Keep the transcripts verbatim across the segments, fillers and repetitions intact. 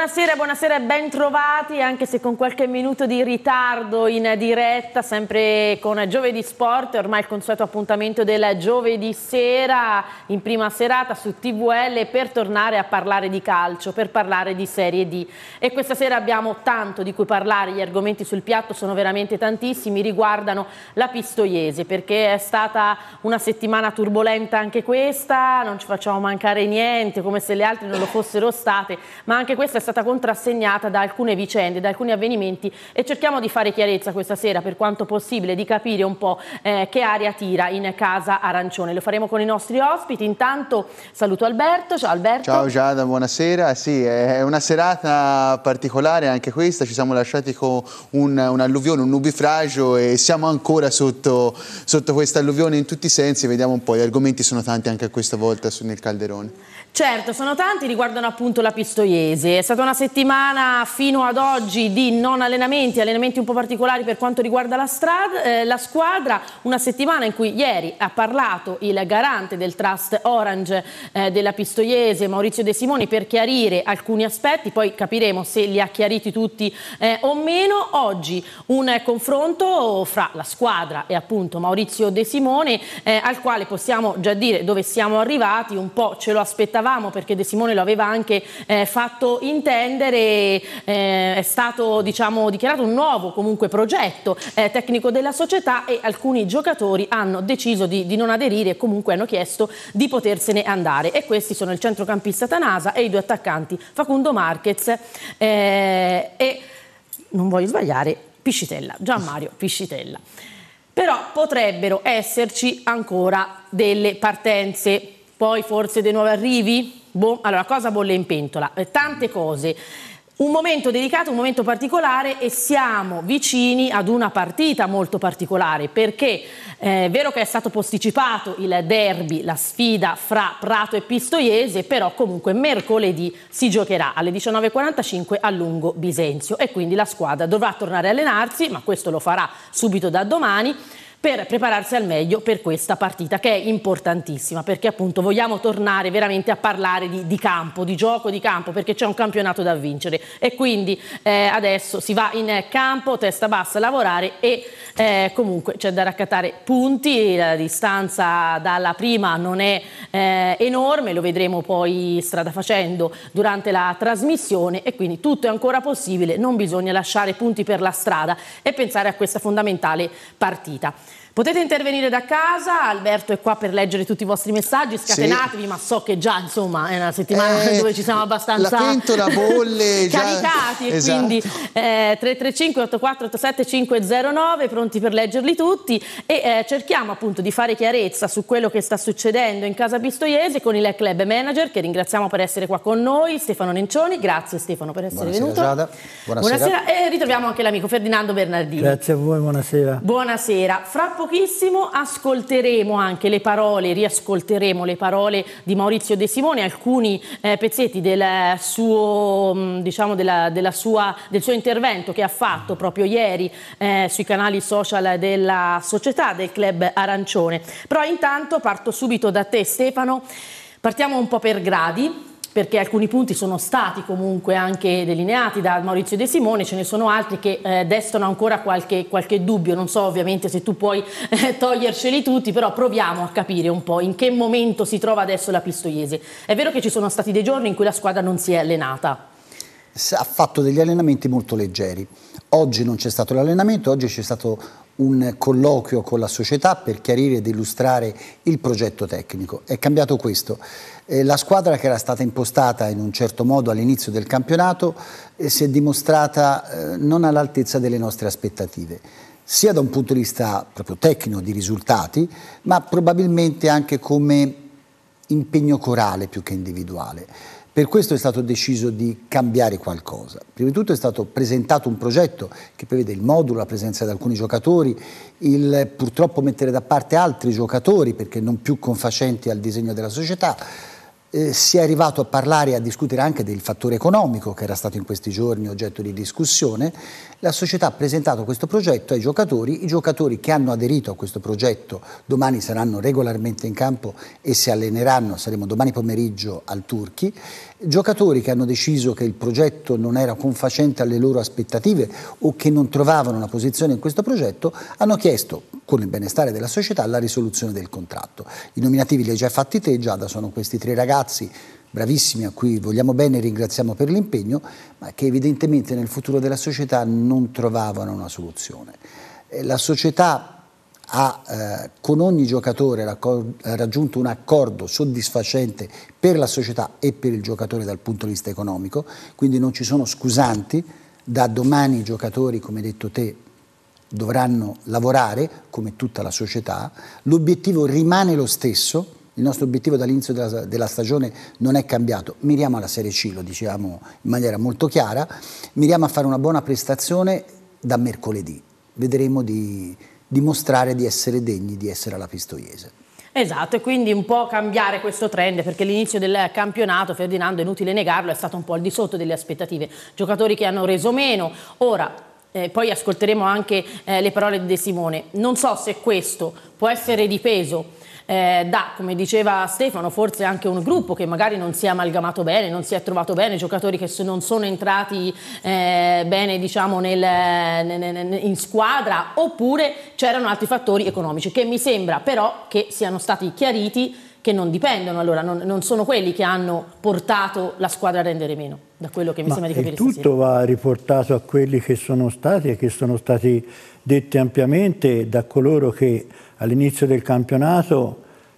Buonasera, buonasera e ben trovati, anche se con qualche minuto di ritardo in diretta, sempre con Giovedì Sport, ormai il consueto appuntamento del giovedì sera in prima serata su T V L per tornare a parlare di calcio, per parlare di Serie D. E questa sera abbiamo tanto di cui parlare, gli argomenti sul piatto sono veramente tantissimi, riguardano la Pistoiese, perché è stata una settimana turbolenta anche questa, non ci facciamo mancare niente, come se le altre non lo fossero state, ma anche questa è stata contrassegnata da alcune vicende, da alcuni avvenimenti, e cerchiamo di fare chiarezza questa sera per quanto possibile, di capire un po' eh, che aria tira in casa arancione. Lo faremo con i nostri ospiti. Intanto saluto Alberto. Ciao Alberto. Ciao Giada, buonasera. Sì, è una serata particolare anche questa, ci siamo lasciati con un, un'alluvione, un nubifragio, e siamo ancora sotto, sotto questa alluvione in tutti i sensi. Vediamo un po', gli argomenti sono tanti anche questa volta nel Calderone. Certo, sono tanti, riguardano appunto la Pistoiese. È stata una settimana fino ad oggi di non allenamenti, allenamenti un po' particolari per quanto riguarda la, strada, eh, la squadra, una settimana in cui ieri ha parlato il garante del Trust Orange eh, della Pistoiese, Maurizio De Simoni, per chiarire alcuni aspetti, poi capiremo se li ha chiariti tutti eh, o meno. Oggi un confronto fra la squadra e appunto Maurizio De Simone, eh, al quale possiamo già dire dove siamo arrivati, un po' ce lo aspettavamo, perché De Simone lo aveva anche eh, fatto intendere. Eh, è stato, diciamo, dichiarato un nuovo comunque progetto eh, tecnico della società, e alcuni giocatori hanno deciso di, di non aderire e comunque hanno chiesto di potersene andare, e questi sono il centrocampista Tanasa e i due attaccanti Facundo Marquez eh, e, non voglio sbagliare, Piscitella, Gianmario Piscitella. Però potrebbero esserci ancora delle partenze, poi forse dei nuovi arrivi? Boh, allora cosa bolle in pentola? Eh, tante cose. Un momento delicato, un momento particolare, e siamo vicini ad una partita molto particolare, perché eh, è vero che è stato posticipato il derby, la sfida fra Prato e Pistoiese, però comunque mercoledì si giocherà alle diciannove e quarantacinque a Lungo Bisenzio, e quindi la squadra dovrà tornare a allenarsi, ma questo lo farà subito da domani, per prepararsi al meglio per questa partita, che è importantissima, perché appunto vogliamo tornare veramente a parlare di, di campo, di gioco di campo, perché c'è un campionato da vincere, e quindi eh, adesso si va in campo, testa bassa a lavorare, e eh, comunque c'è da raccattare punti. La distanza dalla prima non è eh, enorme, lo vedremo poi strada facendo durante la trasmissione, e quindi tutto è ancora possibile, non bisogna lasciare punti per la strada e pensare a questa fondamentale partita. Potete intervenire da casa, Alberto è qua per leggere tutti i vostri messaggi, scatenatevi, sì. Ma so che già insomma è una settimana eh, dove ci siamo abbastanza la pentola bolle caricati, già. E esatto. Quindi eh, tre tre cinque otto quattro otto sette cinque zero nove, pronti per leggerli tutti, e eh, cerchiamo appunto di fare chiarezza su quello che sta succedendo in casa Pistoiese con il club manager, che ringraziamo per essere qua con noi, Stefano Nencioni. Grazie Stefano per essere buonasera, venuto. Giada. Buonasera. Buonasera, e ritroviamo anche l'amico Ferdinando Bernardini. Grazie a voi, buonasera. Buonasera. Fra pochissimo ascolteremo anche le parole, riascolteremo le parole di Maurizio De Simone, alcuni eh, pezzetti del suo, diciamo della, della sua, del suo intervento che ha fatto proprio ieri eh, sui canali social della società, del club arancione. Però intanto parto subito da te Stefano, partiamo un po' per gradi, perché alcuni punti sono stati comunque anche delineati da Maurizio De Simone, ce ne sono altri che eh, destano ancora qualche, qualche dubbio. Non so ovviamente se tu puoi eh, toglierceli tutti, però proviamo a capire un po' in che momento si trova adesso la Pistoiese. È vero che ci sono stati dei giorni in cui la squadra non si è allenata? Ha fatto degli allenamenti molto leggeri. Oggi non c'è stato l'allenamento, oggi c'è stato un colloquio con la società per chiarire ed illustrare il progetto tecnico. È cambiato questo. Eh, la squadra, che era stata impostata in un certo modo all'inizio del campionato, eh, si è dimostrata eh, non all'altezza delle nostre aspettative, sia da un punto di vista proprio tecnico, di risultati, ma probabilmente anche come impegno corale più che individuale. Per questo è stato deciso di cambiare qualcosa. Prima di tutto è stato presentato un progetto che prevede il modulo, la presenza di alcuni giocatori, il purtroppo mettere da parte altri giocatori perché non più confacenti al disegno della società, Eh, si è arrivato a parlare e a discutere anche del fattore economico che era stato in questi giorni oggetto di discussione. La società ha presentato questo progetto ai giocatori, i giocatori che hanno aderito a questo progetto domani saranno regolarmente in campo e si alleneranno, saremo domani pomeriggio al Turchi, giocatori che hanno deciso che il progetto non era confacente alle loro aspettative o che non trovavano una posizione in questo progetto hanno chiesto, con il benestare della società, la risoluzione del contratto. I nominativi li hai già fatti te, Giada, sono questi tre ragazzi bravissimi a cui vogliamo bene e ringraziamo per l'impegno, ma che evidentemente nel futuro della società non trovavano una soluzione. La società ha eh, con ogni giocatore raggiunto un accordo soddisfacente per la società e per il giocatore dal punto di vista economico, quindi non ci sono scusanti. Da domani i giocatori, come hai detto te, dovranno lavorare come tutta la società. L'obiettivo rimane lo stesso. Il nostro obiettivo dall'inizio della, della stagione non è cambiato, miriamo alla Serie C, lo diciamo in maniera molto chiara, miriamo a fare una buona prestazione da mercoledì, vedremo di dimostrare di essere degni di essere alla Pistoiese. Esatto, e quindi un po' cambiare questo trend, perché l'inizio del campionato, Ferdinando, è inutile negarlo, è stato un po' al di sotto delle aspettative, giocatori che hanno reso meno. Ora, Eh, poi ascolteremo anche eh, le parole di De Simone. Non so se questo può essere dipeso eh, da, come diceva Stefano, forse anche un gruppo che magari non si è amalgamato bene, non si è trovato bene, giocatori che non sono entrati eh, bene, diciamo, nel, nel, in squadra, oppure c'erano altri fattori economici che mi sembra però che siano stati chiariti, che non dipendono, allora non, non sono quelli che hanno portato la squadra a rendere meno, da quello che mi Ma sembra di capire. Tutto stasera va riportato a quelli che sono stati e che sono stati detti ampiamente da coloro che all'inizio del campionato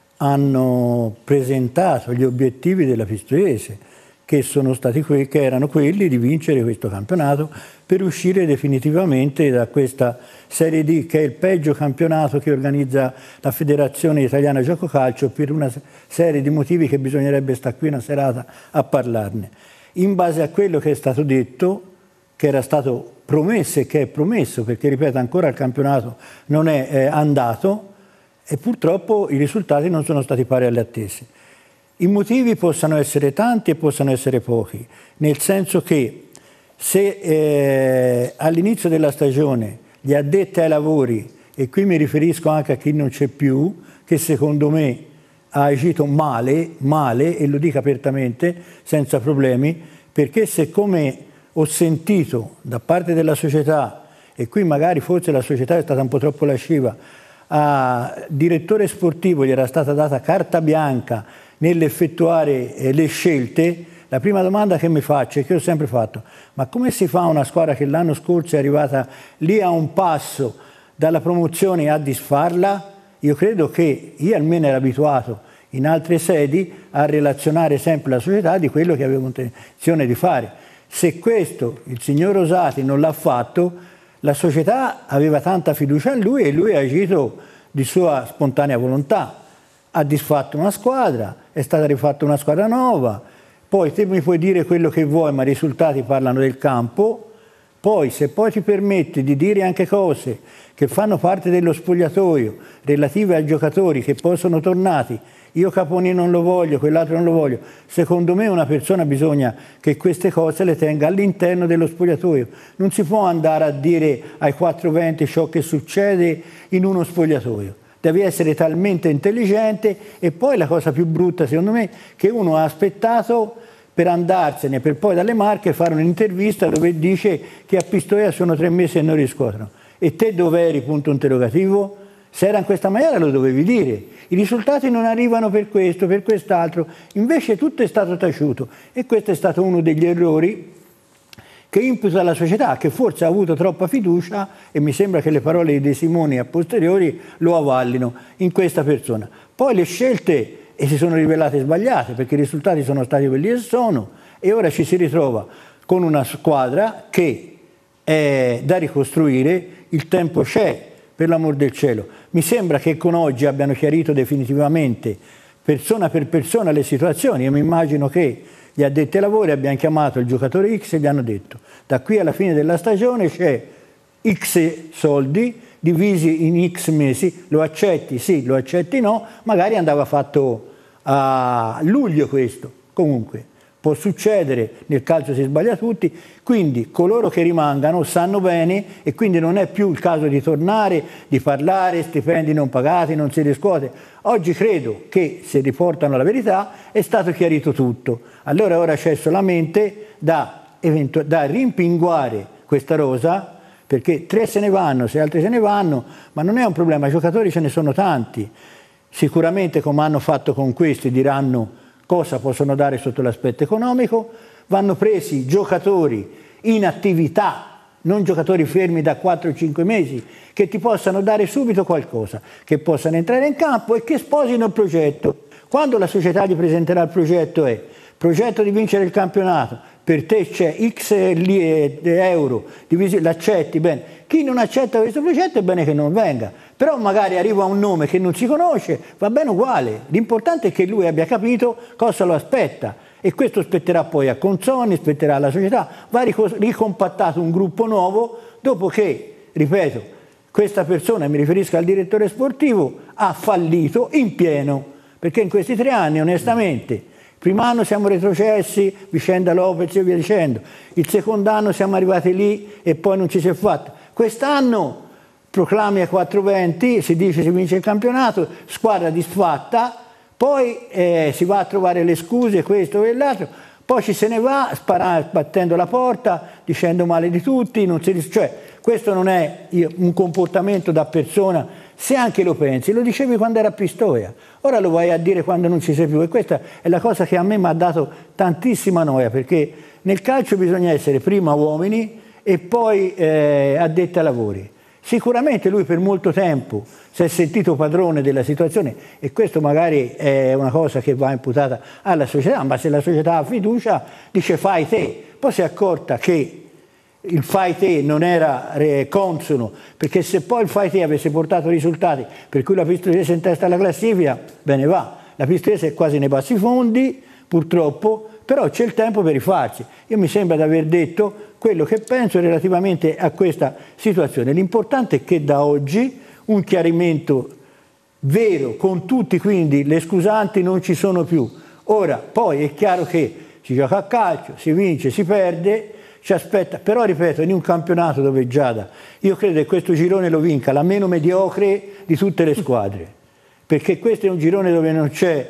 hanno presentato gli obiettivi della Pistoiese, che sono stati que- che erano quelli di vincere questo campionato per uscire definitivamente da questa Serie D, che è il peggio campionato che organizza la Federazione Italiana Gioco Calcio, per una serie di motivi che bisognerebbe stare qui una serata a parlarne. In base a quello che è stato detto, che era stato promesso e che è promesso, perché ripeto ancora il campionato non è eh, andato, e purtroppo i risultati non sono stati pari alle attese. I motivi possano essere tanti e possano essere pochi, nel senso che se eh, all'inizio della stagione gli addetti ai lavori, e qui mi riferisco anche a chi non c'è più, che secondo me ha agito male, male, e lo dico apertamente, senza problemi, perché se come ho sentito da parte della società, e qui magari forse la società è stata un po' troppo lasciva, a direttore sportivo gli era stata data carta bianca nell'effettuare eh, le scelte, la prima domanda che mi faccio e che ho sempre fatto: ma come si fa una squadra che l'anno scorso è arrivata lì a un passo dalla promozione a disfarla? Io credo che io almeno ero abituato in altre sedi a relazionare sempre la società di quello che avevo intenzione di fare. Se questo il signor Rosati non l'ha fatto, la società aveva tanta fiducia in lui e lui ha agito di sua spontanea volontà. Ha disfatto una squadra, è stata rifatta una squadra nuova, poi te mi puoi dire quello che vuoi, ma i risultati parlano del campo. Poi se poi ti permetti di dire anche cose che fanno parte dello spogliatoio relative ai giocatori che poi sono tornati, io Caponi non lo voglio, quell'altro non lo voglio, secondo me una persona bisogna che queste cose le tenga all'interno dello spogliatoio. Non si può andare a dire ai quattro venti ciò che succede in uno spogliatoio. Devi essere talmente intelligente. E poi la cosa più brutta secondo me che uno ha aspettato per andarsene, per poi dalle Marche fare un'intervista dove dice che a Pistoia sono tre mesi e non riscuotono. E te dov'eri? Punto interrogativo. Se era in questa maniera lo dovevi dire. I risultati non arrivano per questo, per quest'altro. Invece tutto è stato taciuto. E questo è stato uno degli errori che imputa alla società, che forse ha avuto troppa fiducia, e mi sembra che le parole di De Simone a posteriori lo avvallino in questa persona. Poi le scelte e si sono rivelate sbagliate, perché i risultati sono stati quelli che sono, e ora ci si ritrova con una squadra che è da ricostruire. Il tempo c'è, per l'amor del cielo. Mi sembra che con oggi abbiano chiarito definitivamente, persona per persona, le situazioni. Io mi immagino che gli addetti ai lavori abbiano chiamato il giocatore X e gli hanno detto: da qui alla fine della stagione c'è X soldi divisi in X mesi, lo accetti sì, lo accetti no, magari andava fatto a luglio questo. Comunque può succedere, nel calcio si sbaglia tutti, quindi coloro che rimangano sanno bene e quindi non è più il caso di tornare, di parlare, stipendi non pagati, non si riscuote. Oggi credo che, se riportano la verità, è stato chiarito tutto. Allora ora c'è solamente da, da rimpinguare questa rosa, perché tre se ne vanno, se altri se ne vanno, ma non è un problema, i giocatori ce ne sono tanti. Sicuramente, come hanno fatto con questi, diranno cosa possono dare sotto l'aspetto economico, vanno presi giocatori in attività, non giocatori fermi da quattro o cinque mesi, che ti possano dare subito qualcosa, che possano entrare in campo e che sposino il progetto. Quando la società gli presenterà il progetto è progetto di vincere il campionato, per te c'è X euro, l'accetti, bene. Chi non accetta questo progetto è bene che non venga, però magari arriva un nome che non si conosce, va bene uguale, l'importante è che lui abbia capito cosa lo aspetta e questo spetterà poi a Consonni, spetterà alla società, va ricompattato un gruppo nuovo dopo che, ripeto, questa persona, mi riferisco al direttore sportivo, ha fallito in pieno, perché in questi tre anni onestamente, primo anno siamo retrocessi, vicenda Lopez e via dicendo, il secondo anno siamo arrivati lì e poi non ci si è fatto. Quest'anno proclami a quattrocentoventi, si dice si vince il campionato, squadra disfatta, poi eh, si va a trovare le scuse, questo e l'altro, poi ci se ne va sparando, battendo la porta, dicendo male di tutti, non si, cioè questo non è io, un comportamento da persona, se anche lo pensi, lo dicevi quando era a Pistoia, ora lo vai a dire quando non ci sei più e questa è la cosa che a me mi ha dato tantissima noia, perché nel calcio bisogna essere prima uomini e poi eh, addetti ai lavori. Sicuramente lui per molto tempo si è sentito padrone della situazione e questo magari è una cosa che va imputata alla società, ma se la società ha fiducia dice fai te, poi si è accorta che il fai te non era eh, consono, perché se poi il fai te avesse portato risultati per cui la Pistoiese è in testa alla classifica, bene va, la Pistoiese è quasi nei bassi fondi purtroppo, però c'è il tempo per rifarsi. Io mi sembra di aver detto quello che penso relativamente a questa situazione. L'importante è che da oggi un chiarimento vero con tutti, quindi le scusanti non ci sono più. Ora, poi è chiaro che si gioca a calcio, si vince, si perde, ci aspetta, però ripeto, in un campionato dove Giada, io credo che questo girone lo vinca la meno mediocre di tutte le squadre, perché questo è un girone dove non c'è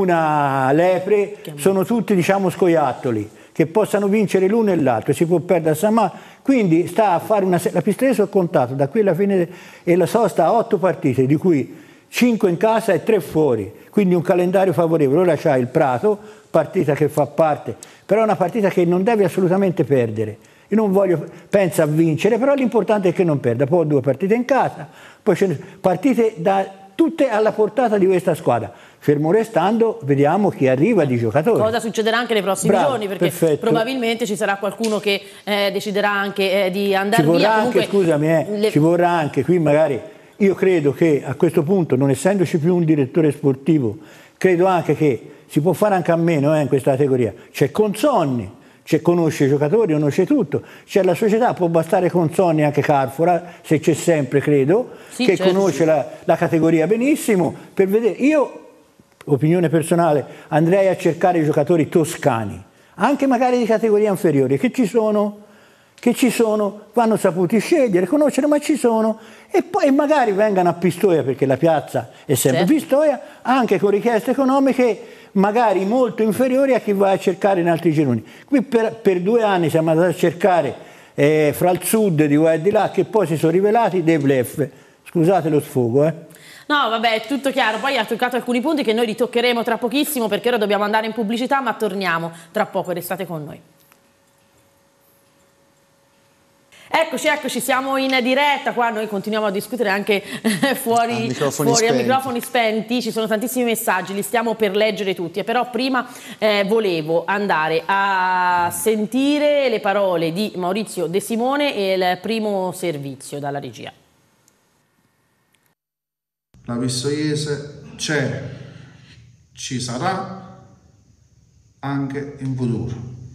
una lepre, sono tutti diciamo scoiattoli che possano vincere l'uno e l'altro, si può perdere a San Marco, quindi sta a fare una, la Pistoiese ho contato da qui alla fine e la so sta a otto partite di cui cinque in casa e tre fuori, quindi un calendario favorevole. Ora c'ha il Prato, partita che fa parte, però è una partita che non deve assolutamente perdere. Io non voglio, pensa a vincere, però l'importante è che non perda, poi due partite in casa, poi ce ne, partite da, tutte alla portata di questa squadra. Fermo restando, vediamo chi arriva di giocatori. Cosa succederà anche nei prossimi Bravo, giorni, perché perfetto. probabilmente ci sarà qualcuno che eh, deciderà anche eh, di andare ci vorrà via. Anche, Comunque, scusami, eh, le... ci vorrà anche qui magari, io credo che a questo punto, non essendoci più un direttore sportivo, credo anche che si può fare anche a meno eh, in questa categoria. C'è Consonni, c'è, conosce i giocatori, conosce tutto, c'è la società, può bastare Consonni anche Carfora, se c'è sempre credo, sì, che certo, conosce sì. la, la categoria benissimo, per vedere. Io, opinione personale, andrei a cercare i giocatori toscani, anche magari di categoria inferiore, che ci sono, che ci sono, vanno saputi scegliere, conoscere, ma ci sono, e poi magari vengano a Pistoia, perché la piazza è sempre certo. Pistoia, anche con richieste economiche magari molto inferiori a chi va a cercare in altri gironi. Qui per, per due anni siamo andati a cercare eh, fra il sud di qua e di là, che poi si sono rivelati dei bluff. Scusate lo sfogo, eh. No, vabbè, è tutto chiaro. Poi ha toccato alcuni punti che noi ritoccheremo tra pochissimo, perché ora dobbiamo andare in pubblicità, ma torniamo tra poco, restate con noi. Eccoci, eccoci, siamo in diretta, qua noi continuiamo a discutere anche fuori, a microfoni, fuori, a microfoni spenti, ci sono tantissimi messaggi, li stiamo per leggere tutti, però prima eh, volevo andare a sentire le parole di Maurizio De Simone e il primo servizio dalla regia. La Pistoiese c'è, ci sarà anche in futuro.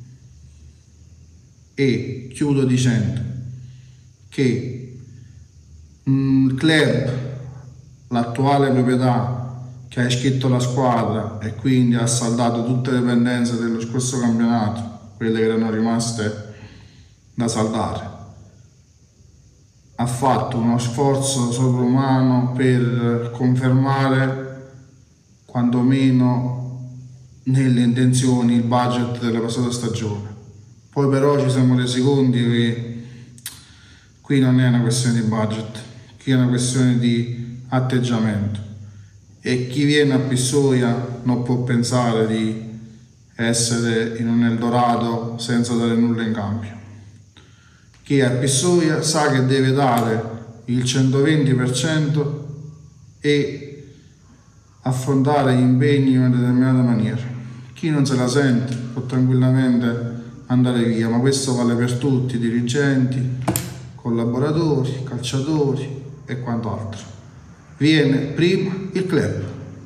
E chiudo dicendo che il club, l'attuale proprietà che ha iscritto la squadra e quindi ha saldato tutte le pendenze dello scorso campionato, quelle che erano rimaste da saldare. Ha fatto uno sforzo sovrumano per confermare quantomeno nelle intenzioni il budget della passata stagione. Poi però ci siamo resi conto che qui non è una questione di budget, qui è una questione di atteggiamento, e chi viene a Pistoia non può pensare di essere in un Eldorado senza dare nulla in cambio. Chi è a Pistoia sa che deve dare il centoventi per cento e affrontare gli impegni in una determinata maniera. Chi non se la sente può tranquillamente andare via, ma questo vale per tutti, dirigenti, collaboratori, calciatori e quant'altro. Viene prima il club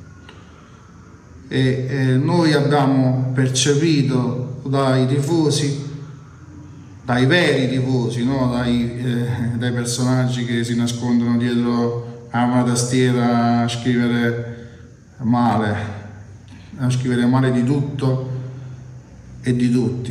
e, e noi abbiamo percepito dai tifosi, dai veri tifosi, no? dai, eh, dai personaggi che si nascondono dietro a una tastiera a scrivere male, a scrivere male di tutto e di tutti.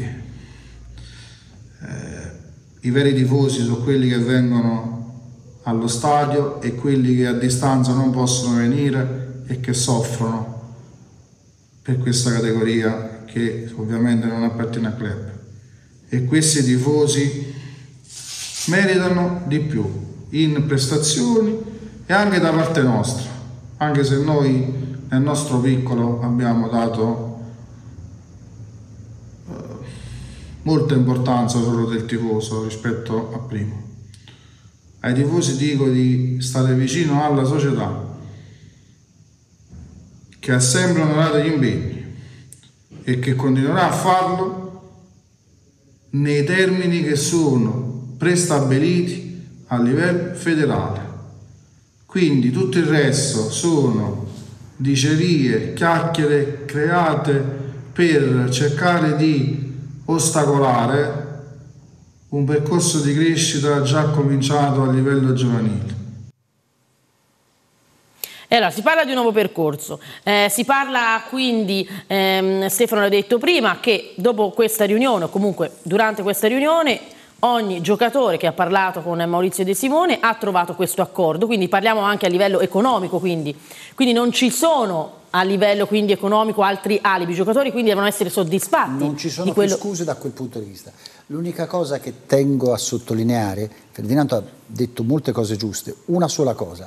Eh, I veri tifosi sono quelli che vengono allo stadio e quelli che a distanza non possono venire e che soffrono per questa categoria che ovviamente non appartiene al club. E questi tifosi meritano di più in prestazioni e anche da parte nostra, anche se noi nel nostro piccolo abbiamo dato eh, molta importanza solo del tifoso rispetto a prima. Ai tifosi dico di stare vicino alla società che ha sempre onorato gli impegni e che continuerà a farlo nei termini che sono prestabiliti a livello federale. Quindi tutto il resto sono dicerie, chiacchiere create per cercare di ostacolare un percorso di crescita già cominciato a livello giovanile. Allora, si parla di un nuovo percorso, eh, si parla quindi, ehm, Stefano l'ha detto prima, che dopo questa riunione o comunque durante questa riunione ogni giocatore che ha parlato con Maurizio De Simone ha trovato questo accordo, quindi parliamo anche a livello economico, quindi, quindi non ci sono a livello quindi economico altri alibi, i giocatori quindi devono essere soddisfatti. Non ci sono di quello... più scuse da quel punto di vista. L'unica cosa che tengo a sottolineare, Ferdinando ha detto molte cose giuste, una sola cosa.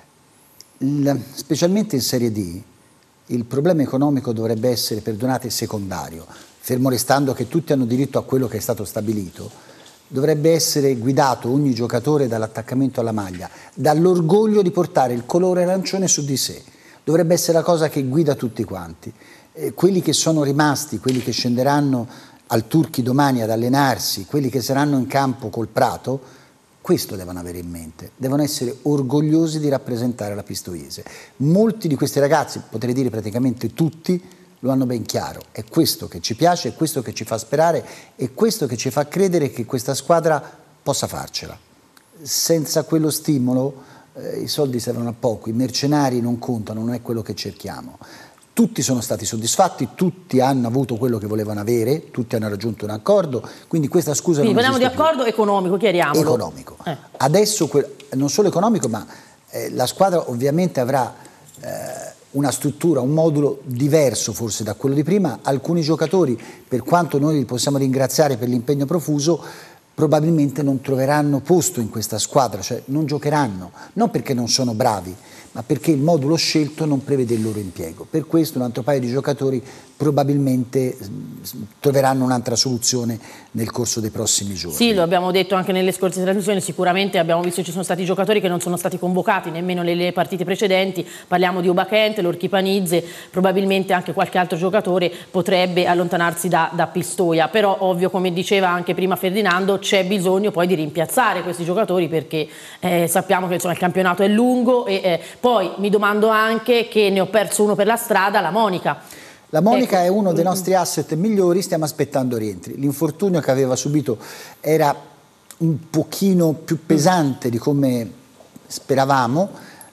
Il, specialmente in Serie D il problema economico dovrebbe essere, perdonate, secondario, fermo restando che tutti hanno diritto a quello che è stato stabilito. Dovrebbe essere guidato ogni giocatore dall'attaccamento alla maglia, dall'orgoglio di portare il colore arancione su di sé. Dovrebbe essere la cosa che guida tutti quanti. Eh, quelli che sono rimasti, quelli che scenderanno al Turchi domani ad allenarsi, quelli che saranno in campo col Prato, questo devono avere in mente, devono essere orgogliosi di rappresentare la Pistoiese. Molti di questi ragazzi, potrei dire praticamente tutti, lo hanno ben chiaro. È questo che ci piace, è questo che ci fa sperare, è questo che ci fa credere che questa squadra possa farcela. Senza quello stimolo eh, i soldi servono a poco, i mercenari non contano, non è quello che cerchiamo. Tutti sono stati soddisfatti, tutti hanno avuto quello che volevano avere, tutti hanno raggiunto un accordo, quindi questa scusa quindi non parliamo di accordo più. Economico, chiariamolo. Economico. Eh. Adesso non solo economico, ma eh, la squadra ovviamente avrà eh, una struttura, un modulo diverso forse da quello di prima. Alcuni giocatori, per quanto noi li possiamo ringraziare per l'impegno profuso, probabilmente non troveranno posto in questa squadra, cioè non giocheranno, non perché non sono bravi, ma perché il modulo scelto non prevede il loro impiego. Per questo un altro paio di giocatori probabilmente troveranno un'altra soluzione nel corso dei prossimi giorni. Sì, lo abbiamo detto anche nelle scorse trasmissioni, sicuramente abbiamo visto che ci sono stati giocatori che non sono stati convocati nemmeno nelle partite precedenti, parliamo di Ubachente, Lorchi Panizze, probabilmente anche qualche altro giocatore potrebbe allontanarsi da, da Pistoia, però ovvio, come diceva anche prima Ferdinando, c'è bisogno poi di rimpiazzare questi giocatori perché eh, sappiamo che insomma, il campionato è lungo e eh, poi mi domando anche che ne ho perso uno per la strada, la Monica. La Monica ecco. è uno dei nostri asset migliori, stiamo aspettando rientri. L'infortunio che aveva subito era un pochino più pesante di come speravamo,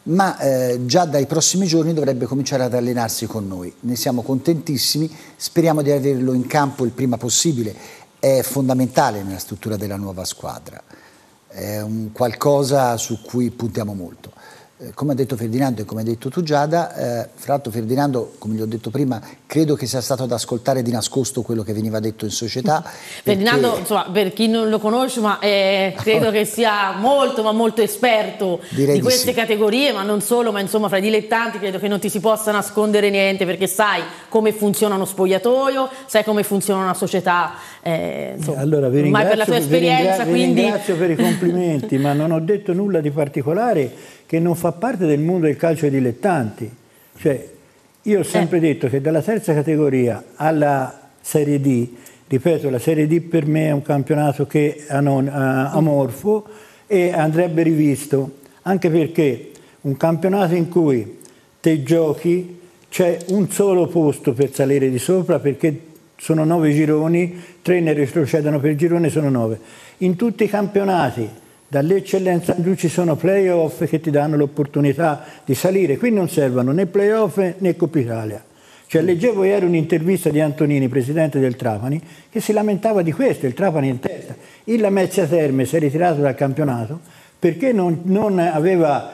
ma eh, già dai prossimi giorni dovrebbe cominciare ad allenarsi con noi. Ne siamo contentissimi, speriamo di averlo in campo il prima possibile, è fondamentale nella struttura della nuova squadra, è un qualcosa su cui puntiamo molto. Come ha detto Ferdinando e come hai detto tu Giada, eh, fra l'altro Ferdinando, come gli ho detto prima, credo che sia stato ad ascoltare di nascosto quello che veniva detto in società. Ferdinando, perché... insomma, per chi non lo conosce, ma eh, credo che sia molto ma molto esperto Direi di di queste sì. categorie, ma non solo, ma insomma fra i dilettanti credo che non ti si possa nascondere niente, perché sai come funziona uno spogliatoio, sai come funziona una società, eh, insomma, allora, vi ormai per la tua esperienza. Vi quindi... ringrazio per i complimenti, ma non ho detto nulla di particolare che non fa parte del mondo del calcio ai dilettanti. Cioè, io ho sempre eh. detto che dalla terza categoria alla Serie D, ripeto, la Serie D per me è un campionato che è non, uh, amorfo e andrebbe rivisto, anche perché un campionato in cui te giochi c'è un solo posto per salire di sopra, perché sono nove gironi, tre ne retrocedono per girone, sono nove. In tutti i campionati dall'eccellenza in giù ci sono playoff che ti danno l'opportunità di salire, qui non servono né playoff né Coppa Italia. Cioè, leggevo ieri un'intervista di Antonini, presidente del Trapani, che si lamentava di questo, il Trapani in testa. Il Lamezia Terme si è ritirato dal campionato perché non, non aveva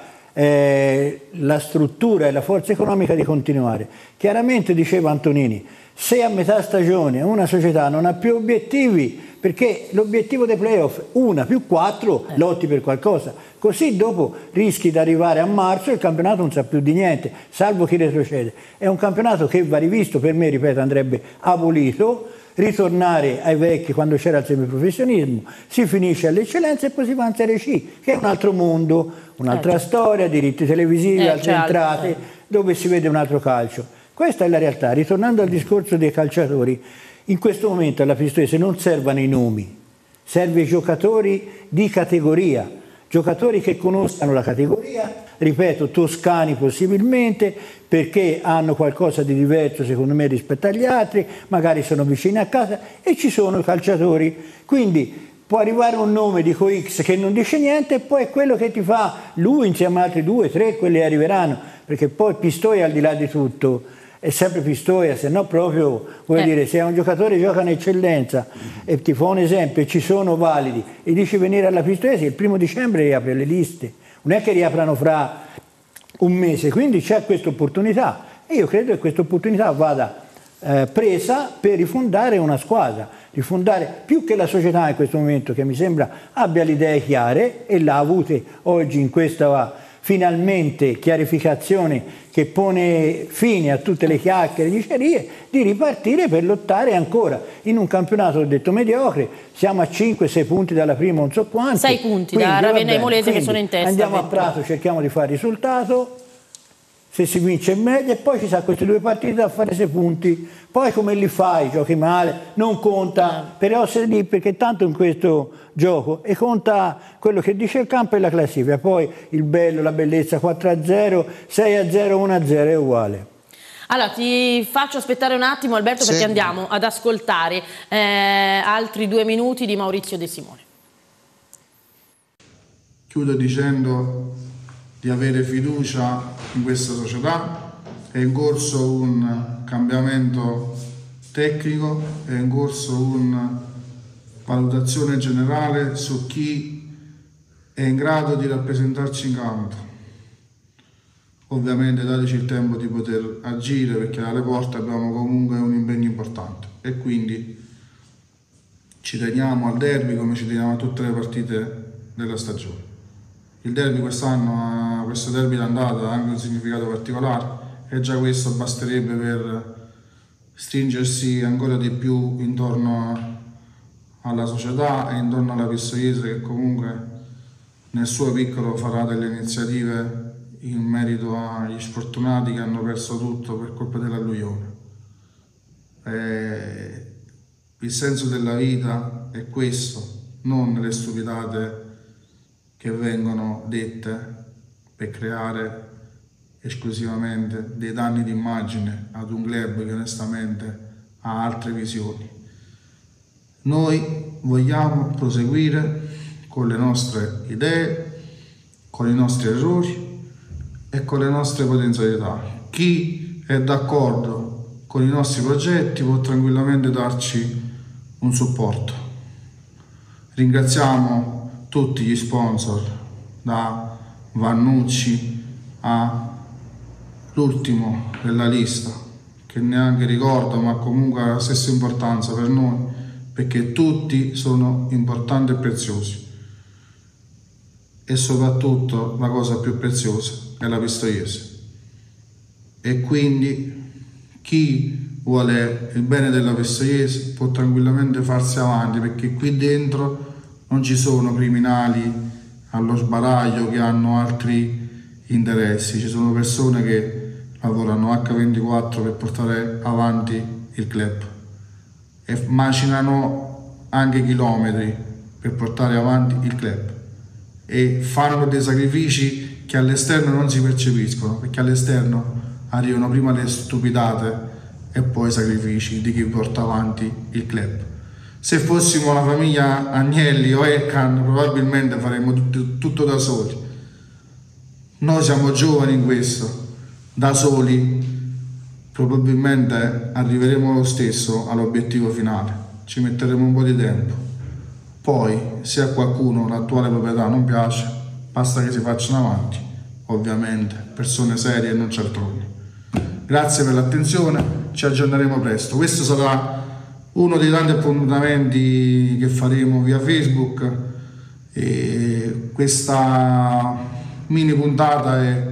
eh, la struttura e la forza economica di continuare. Chiaramente, diceva Antonini, se a metà stagione una società non ha più obiettivi, perché l'obiettivo dei playoff, una più quattro, eh. lotti per qualcosa, così dopo rischi di arrivare a marzo e il campionato non sa più di niente, salvo chi retrocede. È un campionato che va rivisto, per me, ripeto, andrebbe abolito, ritornare ai vecchi quando c'era il semiprofessionismo, si finisce all'eccellenza e poi si va in Serie C, che è un altro mondo, un'altra eh, storia, diritti televisivi, eh, altre entrate, eh. dove si vede un altro calcio. Questa è la realtà. Ritornando al discorso dei calciatori, in questo momento alla Pistoiese non servono i nomi, serve i giocatori di categoria, giocatori che conoscano la categoria, ripeto, toscani possibilmente, perché hanno qualcosa di diverso secondo me rispetto agli altri, magari sono vicini a casa e ci sono i calciatori. Quindi può arrivare un nome, dico X, che non dice niente e poi è quello che ti fa lui insieme ad altri due, tre, quelli arriveranno, perché poi Pistoia al di là di tutto è sempre Pistoia, se no proprio, vuol eh. dire, se un giocatore gioca in eccellenza e ti fa un esempio e ci sono validi e dici venire alla Pistoiese, il primo dicembre riapre le liste, non è che riaprano fra un mese, quindi c'è questa opportunità e io credo che questa opportunità vada eh, presa per rifondare una squadra, rifondare più che la società in questo momento, che mi sembra abbia le idee chiare e l'ha avute oggi in questa finalmente chiarificazione che pone fine a tutte le chiacchiere e dicerie, di ripartire per lottare ancora in un campionato, ho detto, mediocre. Siamo a cinque sei punti dalla prima, non so quanti. sei punti da Ravenna e Molise che sono in testa. Andiamo a Prato, cerchiamo di fare risultato, se si vince è meglio, e poi ci sono queste due partite da fare sei punti. Poi come li fai? Giochi male, non conta, però se lì, perché tanto in questo gioco e conta quello che dice il campo e la classifica, poi il bello, la bellezza, quattro a zero, sei a zero, uno a zero è uguale. Allora ti faccio aspettare un attimo Alberto, sì, perché andiamo ad ascoltare eh, altri due minuti di Maurizio De Simone. Chiudo dicendo di avere fiducia in questa società, è in corso un cambiamento tecnico, è in corso una valutazione generale su chi è in grado di rappresentarci in campo. Ovviamente dateci il tempo di poter agire, perché alle porte abbiamo comunque un impegno importante e quindi ci teniamo al derby come ci teniamo a tutte le partite della stagione. Il derby quest'anno, questo derby d'andata ha anche un significato particolare e già questo basterebbe per stringersi ancora di più intorno alla società e intorno alla Pistoiese, che comunque nel suo piccolo farà delle iniziative in merito agli sfortunati che hanno perso tutto per colpa dell'alluvione. E il senso della vita è questo, non le stupidate che vengono dette per creare esclusivamente dei danni d'immagine ad un club che onestamente ha altre visioni. Noi vogliamo proseguire con le nostre idee, con i nostri errori e con le nostre potenzialità. Chi è d'accordo con i nostri progetti può tranquillamente darci un supporto. Ringraziamo tutti gli sponsor, da Vannucci all'ultimo della lista, che neanche ricordo, ma comunque ha la stessa importanza per noi, perché tutti sono importanti e preziosi. E soprattutto la cosa più preziosa è la Pistoiese. E quindi chi vuole il bene della Pistoiese può tranquillamente farsi avanti, perché qui dentro non ci sono criminali allo sbaraglio che hanno altri interessi, ci sono persone che lavorano acca ventiquattro per portare avanti il club e macinano anche chilometri per portare avanti il club e fanno dei sacrifici che all'esterno non si percepiscono, perché all'esterno arrivano prima le stupidate e poi i sacrifici di chi porta avanti il club. Se fossimo la famiglia Agnelli o Elkan probabilmente faremmo tutto, tutto da soli. Noi siamo giovani in questo, da soli probabilmente arriveremo lo stesso all'obiettivo finale, ci metteremo un po' di tempo. Poi se a qualcuno l'attuale proprietà non piace, basta che si facciano avanti, ovviamente persone serie e non cialtroni. Grazie per l'attenzione, ci aggiorneremo presto. Questo sarà uno dei tanti appuntamenti che faremo via Facebook e questa mini puntata è,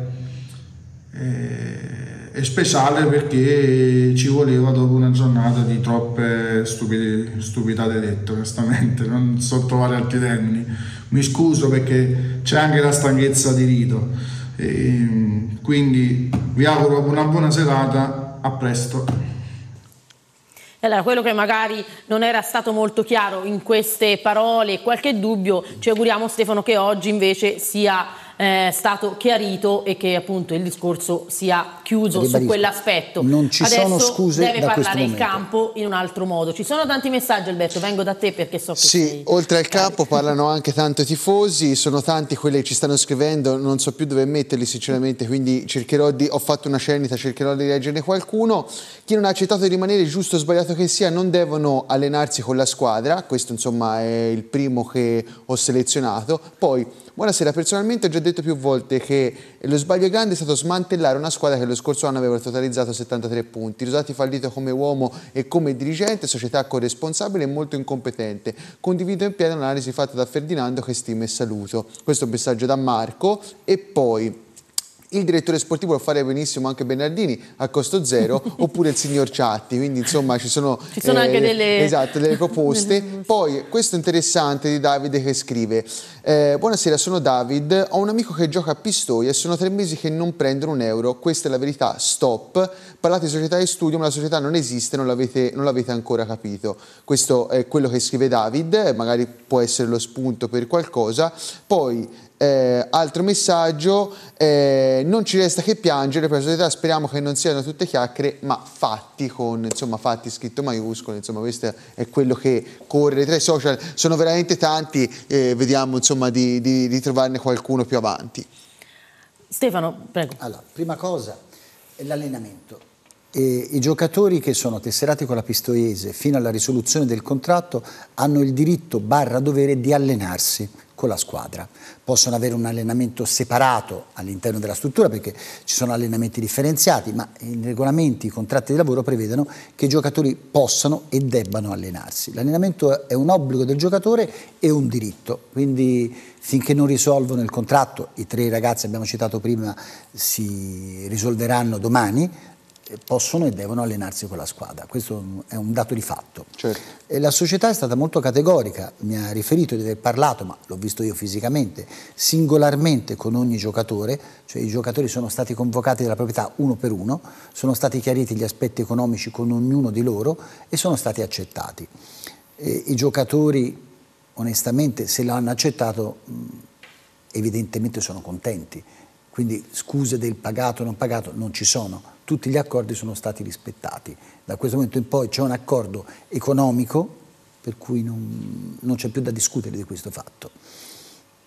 è, è speciale perché ci voleva dopo una giornata di troppe stupide, stupidate dette, onestamente, non so trovare altri termini. Mi scuso perché c'è anche la stanchezza di rito. E quindi vi auguro una buona serata, a presto. Allora, quello che magari non era stato molto chiaro in queste parole, qualche dubbio, ci auguriamo, Stefano, che oggi invece sia eh, stato chiarito e che appunto il discorso sia chiuso Ribadisco, su quell'aspetto. Non ci Adesso sono scuse deve da parlare il momento. campo in un altro modo. Ci sono tanti messaggi, Alberto, vengo da te perché so che sì, sei... oltre al campo parlano anche tanto i tifosi, sono tanti quelli che ci stanno scrivendo, non so più dove metterli sinceramente, quindi cercherò di, ho fatto una scenita, cercherò di leggerne qualcuno. Chi non ha accettato di rimanere, giusto o sbagliato che sia, non devono allenarsi con la squadra, questo insomma è il primo che ho selezionato. Poi, buonasera, personalmente ho già detto più volte che lo sbaglio grande è stato smantellare una squadra che lo scorso anno aveva totalizzato settantatré punti. Rosati fallito come uomo e come dirigente, società corresponsabile e molto incompetente. Condivido in pieno l'analisi fatta da Ferdinando, che stimo e saluto. Questo è un messaggio da Marco. E poi il direttore sportivo lo farebbe benissimo anche Bernardini a costo zero oppure il signor Ciatti, quindi insomma ci sono, ci sono eh, anche delle, esatto, delle proposte. Poi questo interessante di Davide che scrive eh, buonasera, sono David, ho un amico che gioca a Pistoia e sono tre mesi che non prendono un euro, questa è la verità, stop, parlate di società e studio ma la società non esiste, non l'avete, non l'avete ancora capito. Questo è quello che scrive David, magari può essere lo spunto per qualcosa. Poi Eh, altro messaggio, eh, non ci resta che piangere per la società, speriamo che non siano tutte chiacchiere ma fatti, con insomma fatti scritto maiuscolo, insomma questo è quello che corre tra i social, sono veramente tanti, eh, vediamo insomma di, di, di trovarne qualcuno più avanti. Stefano, prego. Allora, prima cosa è l'allenamento. E i giocatori che sono tesserati con la Pistoiese fino alla risoluzione del contratto hanno il diritto barra dovere di allenarsi con la squadra. Possono avere un allenamento separato all'interno della struttura perché ci sono allenamenti differenziati, ma i regolamenti, i contratti di lavoro prevedono che i giocatori possano e debbano allenarsi. L'allenamento è un obbligo del giocatore e un diritto, quindi finché non risolvono il contratto, i tre ragazzi abbiamo citato prima si risolveranno domani, possono e devono allenarsi con la squadra, questo è un dato di fatto. Certo. E la società è stata molto categorica, mi ha riferito di aver parlato, ma l'ho visto io fisicamente, singolarmente con ogni giocatore, cioè i giocatori sono stati convocati dalla proprietà uno per uno, sono stati chiariti gli aspetti economici con ognuno di loro e sono stati accettati. E i giocatori onestamente se l'hanno accettato evidentemente sono contenti, quindi scuse del pagato o non pagato non ci sono. Tutti gli accordi sono stati rispettati. Da questo momento in poi c'è un accordo economico per cui non, non c'è più da discutere di questo fatto.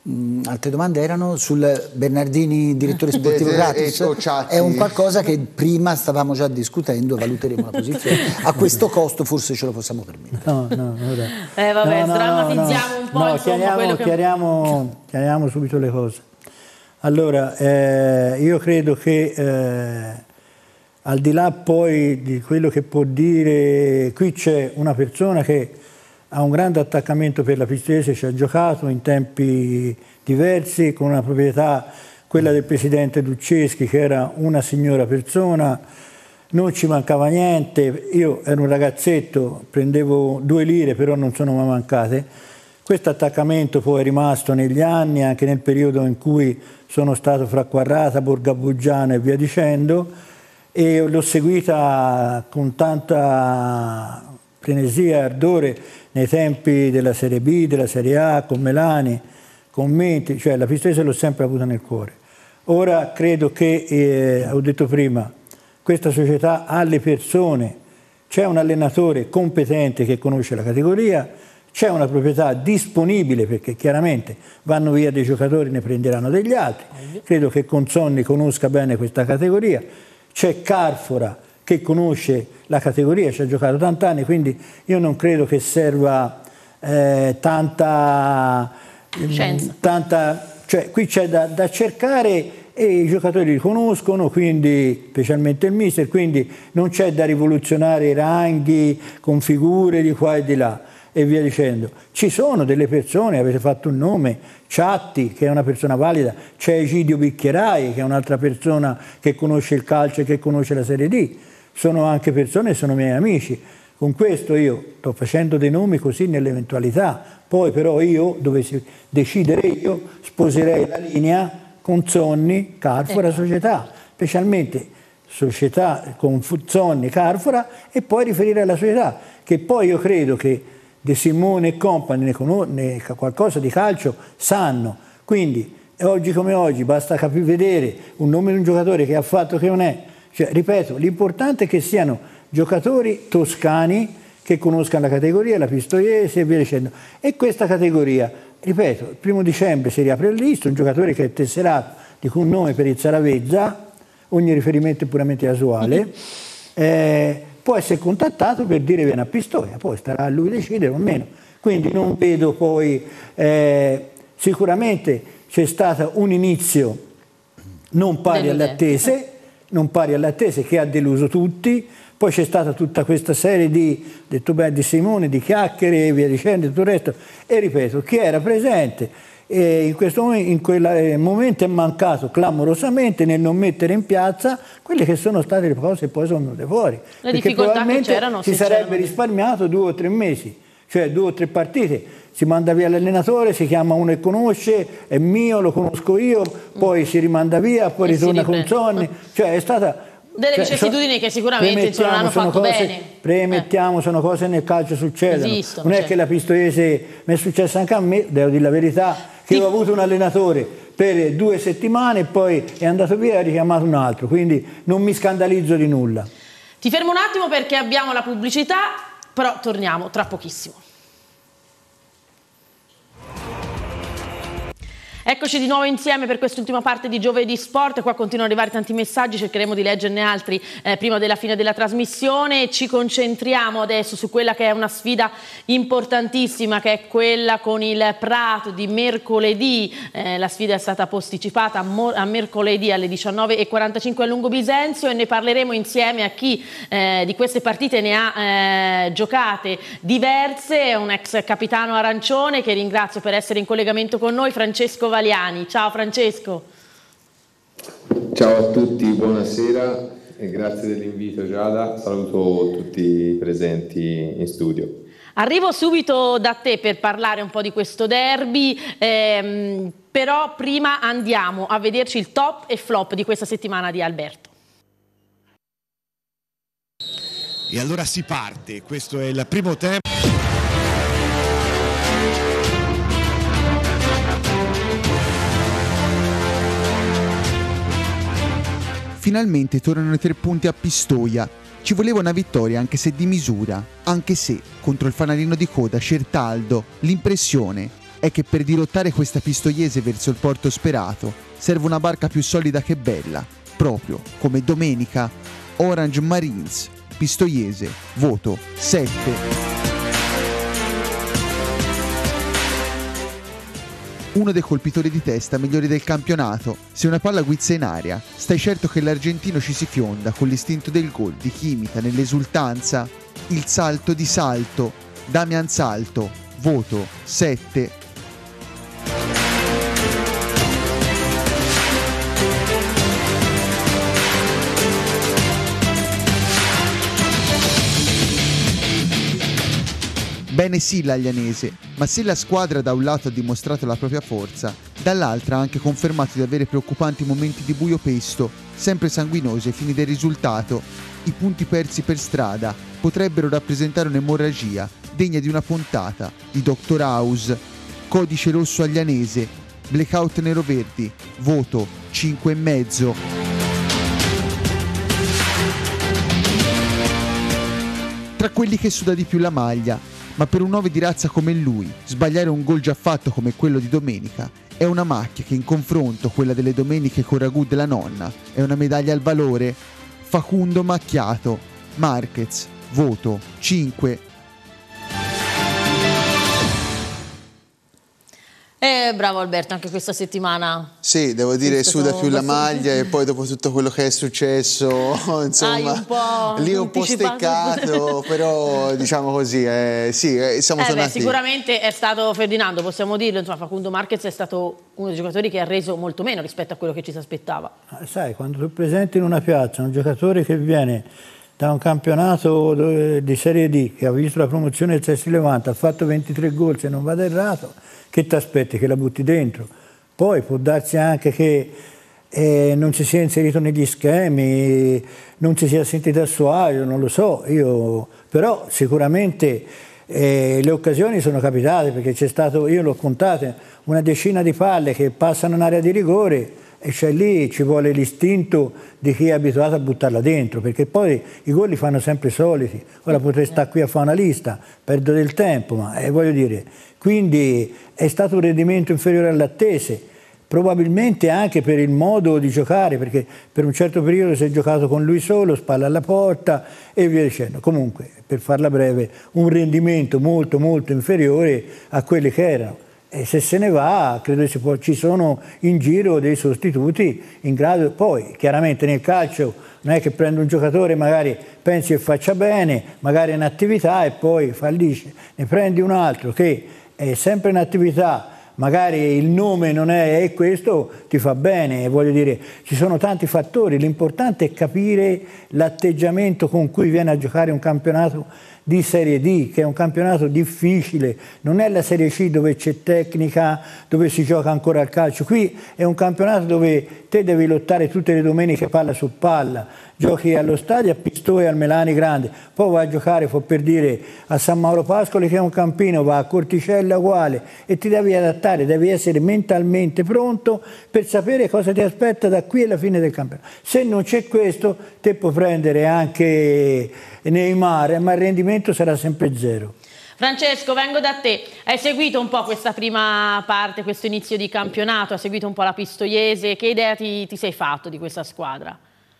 Mh, altre domande erano sul Bernardini, direttore sportivo gratis. È un qualcosa che prima stavamo già discutendo, valuteremo la posizione. A questo costo forse ce lo possiamo permettere. No, no, no, eh, vabbè, no, no, drammatizziamo no, un po'. No, insomma, chiariamo, che... chiariamo, chiariamo subito le cose. Allora, eh, io credo che eh, al di là poi di quello che può dire, qui c'è una persona che ha un grande attaccamento per la Pistoiese, ci ha giocato in tempi diversi con una proprietà, quella del presidente Ducceschi, che era una signora persona, non ci mancava niente, io ero un ragazzetto, prendevo due lire, però non sono mai mancate. Questo attaccamento poi è rimasto negli anni, anche nel periodo in cui sono stato fra Quarrata, Borgabuggiano e via dicendo, e l'ho seguita con tanta frenesia e ardore nei tempi della Serie B, della Serie A, con Melani, con Menti, cioè la Pistoiese l'ho sempre avuta nel cuore. Ora credo che, eh, ho detto prima, questa società ha le persone, c'è un allenatore competente che conosce la categoria, c'è una proprietà disponibile perché chiaramente vanno via dei giocatori, ne prenderanno degli altri. Credo che Consonni conosca bene questa categoria, c'è Carfora che conosce la categoria, ci ha giocato tanti anni, quindi io non credo che serva eh, tanta, tanta, cioè qui c'è da, da cercare e i giocatori li conoscono, quindi specialmente il mister, quindi non c'è da rivoluzionare i ranghi con figure di qua e di là e via dicendo. Ci sono delle persone, avete fatto un nome, Ciatti che è una persona valida, c'è Egidio Bicchierai che è un'altra persona che conosce il calcio e che conosce la Serie D. Sono anche persone, sono miei amici. Con questo io sto facendo dei nomi così nell'eventualità, poi però io, dovessi decidere io, sposerei la linea Consonni, Carfora, società, specialmente società con Fuzzonni, Carfora e poi riferire alla società, che poi io credo che De Simone e compagni ne conoscono qualcosa di calcio, sanno, quindi oggi come oggi basta capire, vedere un nome di un giocatore che ha fatto che non è. Cioè, ripeto, l'importante è che siano giocatori toscani che conoscano la categoria, la Pistoiese e via dicendo. E questa categoria, ripeto, il primo dicembre si riapre il lista, un giocatore che è tesserato di un nome per il Saravezza, ogni riferimento è puramente casuale, eh, può essere contattato per dire viene a Pistoia, poi starà a lui decidere o meno. Quindi non vedo poi, eh, sicuramente c'è stato un inizio non pari alle attese, non pari alle attese che ha deluso tutti, poi c'è stata tutta questa serie di, detto bene, di Simone, di chiacchiere e via dicendo e tutto il resto, e ripeto, chi era presente e in questo momento, in quel momento è mancato clamorosamente nel non mettere in piazza quelle che sono state le cose che poi sono venute fuori, le perché probabilmente si sarebbe risparmiato due o tre mesi, cioè due o tre partite, si manda via l'allenatore, si chiama uno che conosce, è mio, lo conosco io, poi mm. si rimanda via, poi e ritorna con Sonni, cioè è stata delle cioè, vicissitudini so, che sicuramente insomma, non hanno fatto cose, bene. Premettiamo, eh. sono cose nel calcio succedono. Esistono, non è certo. che la Pistoiese, mi è successo anche a me, devo dire la verità, che sì. ho avuto un allenatore per due settimane e poi è andato via e ha richiamato un altro, quindi non mi scandalizzo di nulla. Ti fermo un attimo perché abbiamo la pubblicità, però torniamo tra pochissimo. Eccoci di nuovo insieme per quest'ultima parte di Giovedì Sport, qua continuano ad arrivare tanti messaggi, cercheremo di leggerne altri eh, prima della fine della trasmissione. Ci concentriamo adesso su quella che è una sfida importantissima, che è quella con il Prato di mercoledì. Eh, la sfida è stata posticipata a, a mercoledì alle diciannove e quarantacinque a Lungo Bisenzio e ne parleremo insieme a chi eh, di queste partite ne ha eh, giocate diverse, un ex capitano arancione che ringrazio per essere in collegamento con noi, Francesco Valiani. Ciao Francesco. Ciao a tutti, buonasera e grazie dell'invito Giada, saluto tutti i presenti in studio. Arrivo subito da te per parlare un po' di questo derby, ehm, però prima andiamo a vederci il top e flop di questa settimana di Alberto. E allora si parte, questo è il primo tempo. Finalmente tornano i tre punti a Pistoia. Ci voleva una vittoria anche se di misura, anche se contro il fanalino di coda Certaldo l'impressione è che per dirottare questa Pistoiese verso il porto sperato serve una barca più solida che bella, proprio come domenica Orange Marines. Pistoiese, voto sette. Uno dei colpitori di testa migliori del campionato. Se una palla guizza in aria, stai certo che l'argentino ci si fionda con l'istinto del gol di chi imita nell'esultanza il salto di Salto. Damian Salto, voto sette. Bene sì l'Aglianese, ma se la squadra da un lato ha dimostrato la propria forza, dall'altra ha anche confermato di avere preoccupanti momenti di buio pesto, sempre sanguinosi ai fini del risultato. I punti persi per strada potrebbero rappresentare un'emorragia degna di una puntata di Doctor House. Codice rosso Aglianese, blackout nero-verdi, voto cinque e mezzo. Tra quelli che suda di più la maglia, ma per un nove di razza come lui, sbagliare un gol già fatto come quello di domenica è una macchia che in confronto quella delle domeniche con ragù della nonna è una medaglia al valore. Facundo Macchiato, Marquez, voto cinque. Eh, bravo Alberto, anche questa settimana. Sì, devo dire suda più la abbastanza... maglia e poi dopo tutto quello che è successo, insomma, un po' lì un po' steccato, però diciamo così, eh, sì, eh, siamo eh tornati. Beh, sicuramente è stato Ferdinando, possiamo dirlo, insomma, Facundo Marquez è stato uno dei giocatori che ha reso molto meno rispetto a quello che ci si aspettava. Sai, quando tu presenti in una piazza un giocatore che viene da un campionato di Serie D, che ha visto la promozione del Sessi Levante, ha fatto ventitré gol se non vado errato, che ti aspetti? Che la butti dentro. Poi può darsi anche che eh, non si sia inserito negli schemi, non si sia sentito a suo agio, non lo so, io, però sicuramente eh, le occasioni sono capitate, perché c'è stato, io l'ho contate, una decina di palle che passano in area di rigore e c'è lì, ci vuole l'istinto di chi è abituato a buttarla dentro, perché poi i gol li fanno sempre soliti. Ora potrei stare qui a fare una lista, perdo del tempo, ma eh, voglio dire, quindi è stato un rendimento inferiore alle attese, probabilmente anche per il modo di giocare, perché per un certo periodo si è giocato con lui solo, spalla alla porta e via dicendo. Comunque, per farla breve, un rendimento molto molto inferiore a quelli che erano. E se se ne va, credo si può, ci sono in giro dei sostituti in grado. Poi chiaramente nel calcio non è che prende un giocatore, magari pensi che faccia bene, magari è in attività e poi fallisce, ne prendi un altro che è sempre in attività, magari il nome non è, è questo, ti fa bene. Voglio dire, ci sono tanti fattori, l'importante è capire l'atteggiamento con cui viene a giocare un campionato di Serie D, che è un campionato difficile, non è la Serie C dove c'è tecnica, dove si gioca ancora al calcio. Qui è un campionato dove te devi lottare tutte le domeniche palla su palla, giochi allo stadio a Pistoia e al Melani Grande, poi vai a giocare, fu per dire, a San Mauro Pascoli che è un campino, va a Corticella uguale, e ti devi adattare, devi essere mentalmente pronto per sapere cosa ti aspetta da qui alla fine del campionato. Se non c'è questo, te puoi prendere anche Neymar, ma il rendimento sarà sempre zero. Francesco, vengo da te. Hai seguito un po' questa prima parte, questo inizio di campionato, hai seguito un po' la Pistoiese. Che idea ti, ti sei fatto di questa squadra?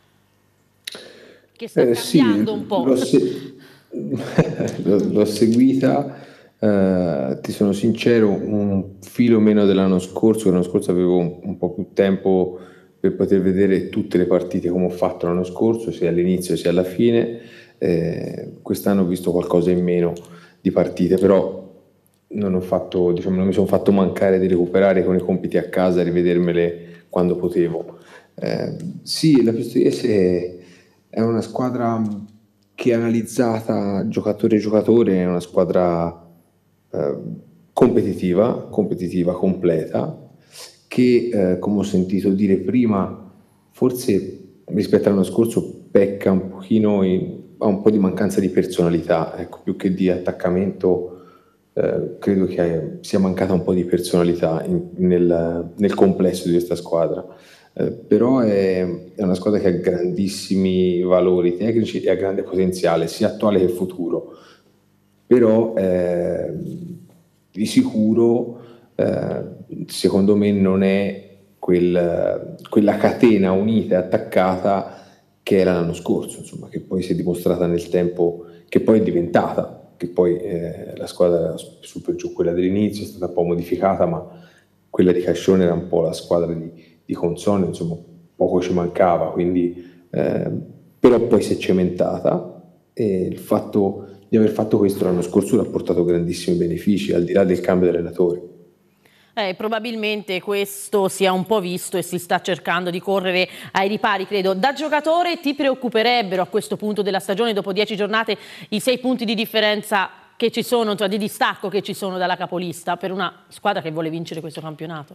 Che sta eh, cambiando sì, un po'. L'ho, se... l'ho seguita, eh, ti sono sincero, un filo meno dell'anno scorso. L'anno scorso avevo un, un po' più tempo per poter vedere tutte le partite come ho fatto l'anno scorso, sia all'inizio sia alla fine. Eh, quest'anno ho visto qualcosa in meno di partite, però non ho fatto, diciamo, non mi sono fatto mancare di recuperare con i compiti a casa, rivedermele quando potevo. Eh, sì, la Pistoiese è una squadra che, analizzata giocatore a giocatore, è una squadra eh, competitiva, competitiva, completa, che eh, come ho sentito dire prima, forse rispetto all'anno scorso pecca un pochino in, ha un po' di mancanza di personalità, ecco, più che di attaccamento. Eh, credo che sia mancata un po' di personalità in, nel, nel complesso di questa squadra, eh, però è, è una squadra che ha grandissimi valori tecnici e ha grande potenziale sia attuale che futuro, però eh, di sicuro eh, secondo me non è quel, quella catena unita e attaccata che era l'anno scorso, insomma, che poi si è dimostrata nel tempo, che poi è diventata, che poi eh, la squadra su per giù, quella dell'inizio, è stata un po' modificata, ma quella di Cascione era un po' la squadra di, di Consonne, insomma, poco ci mancava, quindi, eh, però poi si è cementata, e il fatto di aver fatto questo l'anno scorso ha portato grandissimi benefici, al di là del cambio di allenatore. Eh, probabilmente questo si è un po' visto e si sta cercando di correre ai ripari, credo. Da giocatore ti preoccuperebbero a questo punto della stagione, dopo dieci giornate, i sei punti di differenza che ci sono, cioè di distacco che ci sono dalla capolista per una squadra che vuole vincere questo campionato?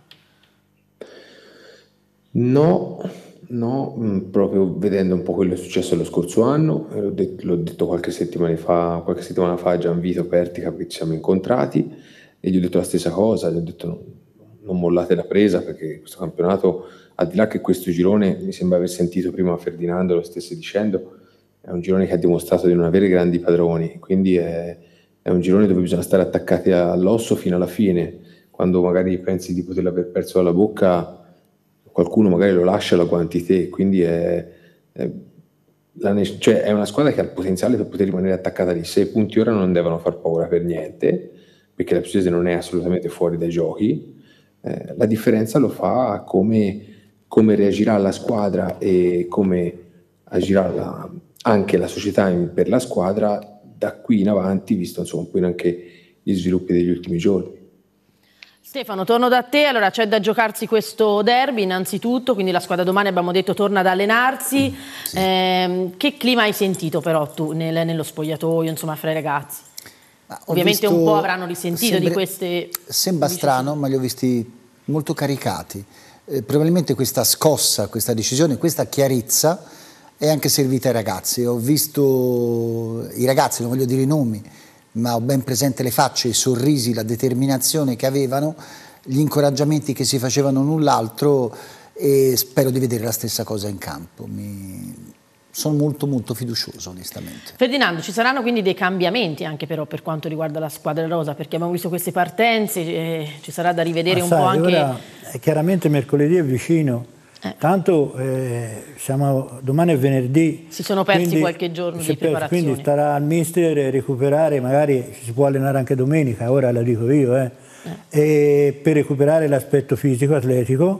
No, no, mh, proprio vedendo un po' quello che è successo lo scorso anno, l'ho detto, l'ho detto qualche settimana fa, qualche settimana fa a Gianvito Pertica, che ci siamo incontrati, e gli ho detto la stessa cosa, gli ho detto no, non mollate la presa, perché questo campionato, al di là che questo girone, mi sembra aver sentito prima Ferdinando lo stesse dicendo, è un girone che ha dimostrato di non avere grandi padroni, quindi è, è un girone dove bisogna stare attaccati all'osso fino alla fine. Quando magari pensi di poterlo aver perso dalla bocca, qualcuno magari lo lascia la quantità, quindi è, è, la, cioè è una squadra che ha il potenziale per poter rimanere attaccata lì. Sei punti ora non devono far paura per niente, perché la Pistoiese non è assolutamente fuori dai giochi. Eh, la differenza lo fa come, come reagirà la squadra e come agirà la, anche la società in, per la squadra da qui in avanti, visto insomma un po' anche gli sviluppi degli ultimi giorni. Stefano, torno da te. Allora, c'è da giocarsi questo derby innanzitutto, quindi la squadra domani, abbiamo detto, torna ad allenarsi. Mm, sì. eh, che clima hai sentito però tu nel, nello spogliatoio, insomma, fra i ragazzi? Ma ovviamente visto, un po' avranno risentito sembra, di queste... Sembra strano, ma li ho visti molto caricati. Eh, probabilmente questa scossa, questa decisione, questa chiarezza è anche servita ai ragazzi. Ho visto i ragazzi, non voglio dire i nomi, ma ho ben presente le facce, i sorrisi, la determinazione che avevano, gli incoraggiamenti che si facevano l'un l'altro, e spero di vedere la stessa cosa in campo. Mi... Sono molto molto fiducioso, onestamente. Ferdinando, ci saranno quindi dei cambiamenti anche però per quanto riguarda la squadra rosa, perché abbiamo visto queste partenze, eh, ci sarà da rivedere Ma un sai, po' anche... Ora, chiaramente mercoledì è vicino, eh. tanto eh, siamo, domani è venerdì. Si sono persi quindi, qualche giorno di preparazione. Quindi starà al mister recuperare, magari si può allenare anche domenica, ora la dico io, eh, eh. E per recuperare l'aspetto fisico, atletico.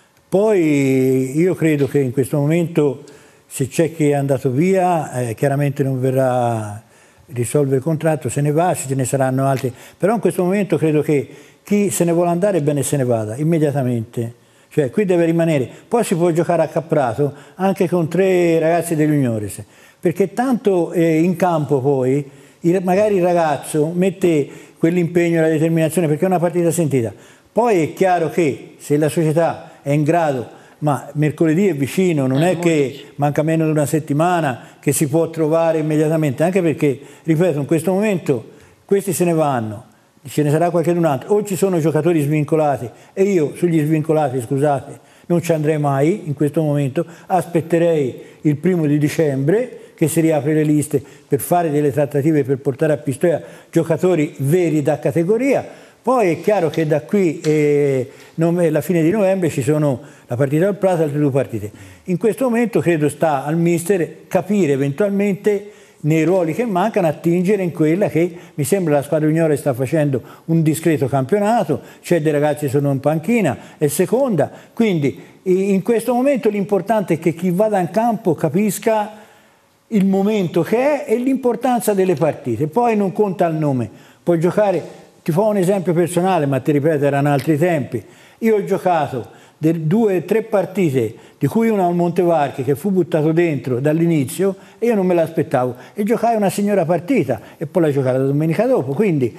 Poi io credo che in questo momento... Se c'è chi è andato via, eh, chiaramente non verrà risolvere il contratto, se ne va, se ce ne saranno altri. Però in questo momento credo che chi se ne vuole andare, bene se ne vada, immediatamente. Cioè qui deve rimanere. Poi si può giocare a Caprato anche con tre ragazzi degli juniores, perché tanto eh, in campo poi, il, magari il ragazzo mette quell'impegno e la determinazione, perché è una partita sentita. Poi è chiaro che se la società è in grado... Ma mercoledì è vicino, non è che manca meno di una settimana che si può trovare immediatamente, anche perché, ripeto, in questo momento questi se ne vanno, ce ne sarà qualcun altro, o ci sono giocatori svincolati e io sugli svincolati, scusate, non ci andrei mai in questo momento, aspetterei il primo di dicembre che si riapre le liste per fare delle trattative per portare a Pistoia giocatori veri da categoria. Poi è chiaro che da qui eh, alla fine di novembre ci sono la partita al Prato e altre due partite. In questo momento credo sta al mister capire eventualmente nei ruoli che mancano, attingere in quella che mi sembra la squadra juniore sta facendo un discreto campionato, c'è dei ragazzi che sono in panchina, è seconda, quindi in questo momento l'importante è che chi vada in campo capisca il momento che è e l'importanza delle partite, poi non conta il nome, puoi giocare. Ti fa un esempio personale, ma ti ripeto, erano altri tempi. Io ho giocato due o tre partite, di cui una al Montevarchi che fu buttato dentro dall'inizio e io non me l'aspettavo. E giocai una signora partita e poi l'ho giocata la domenica dopo. Quindi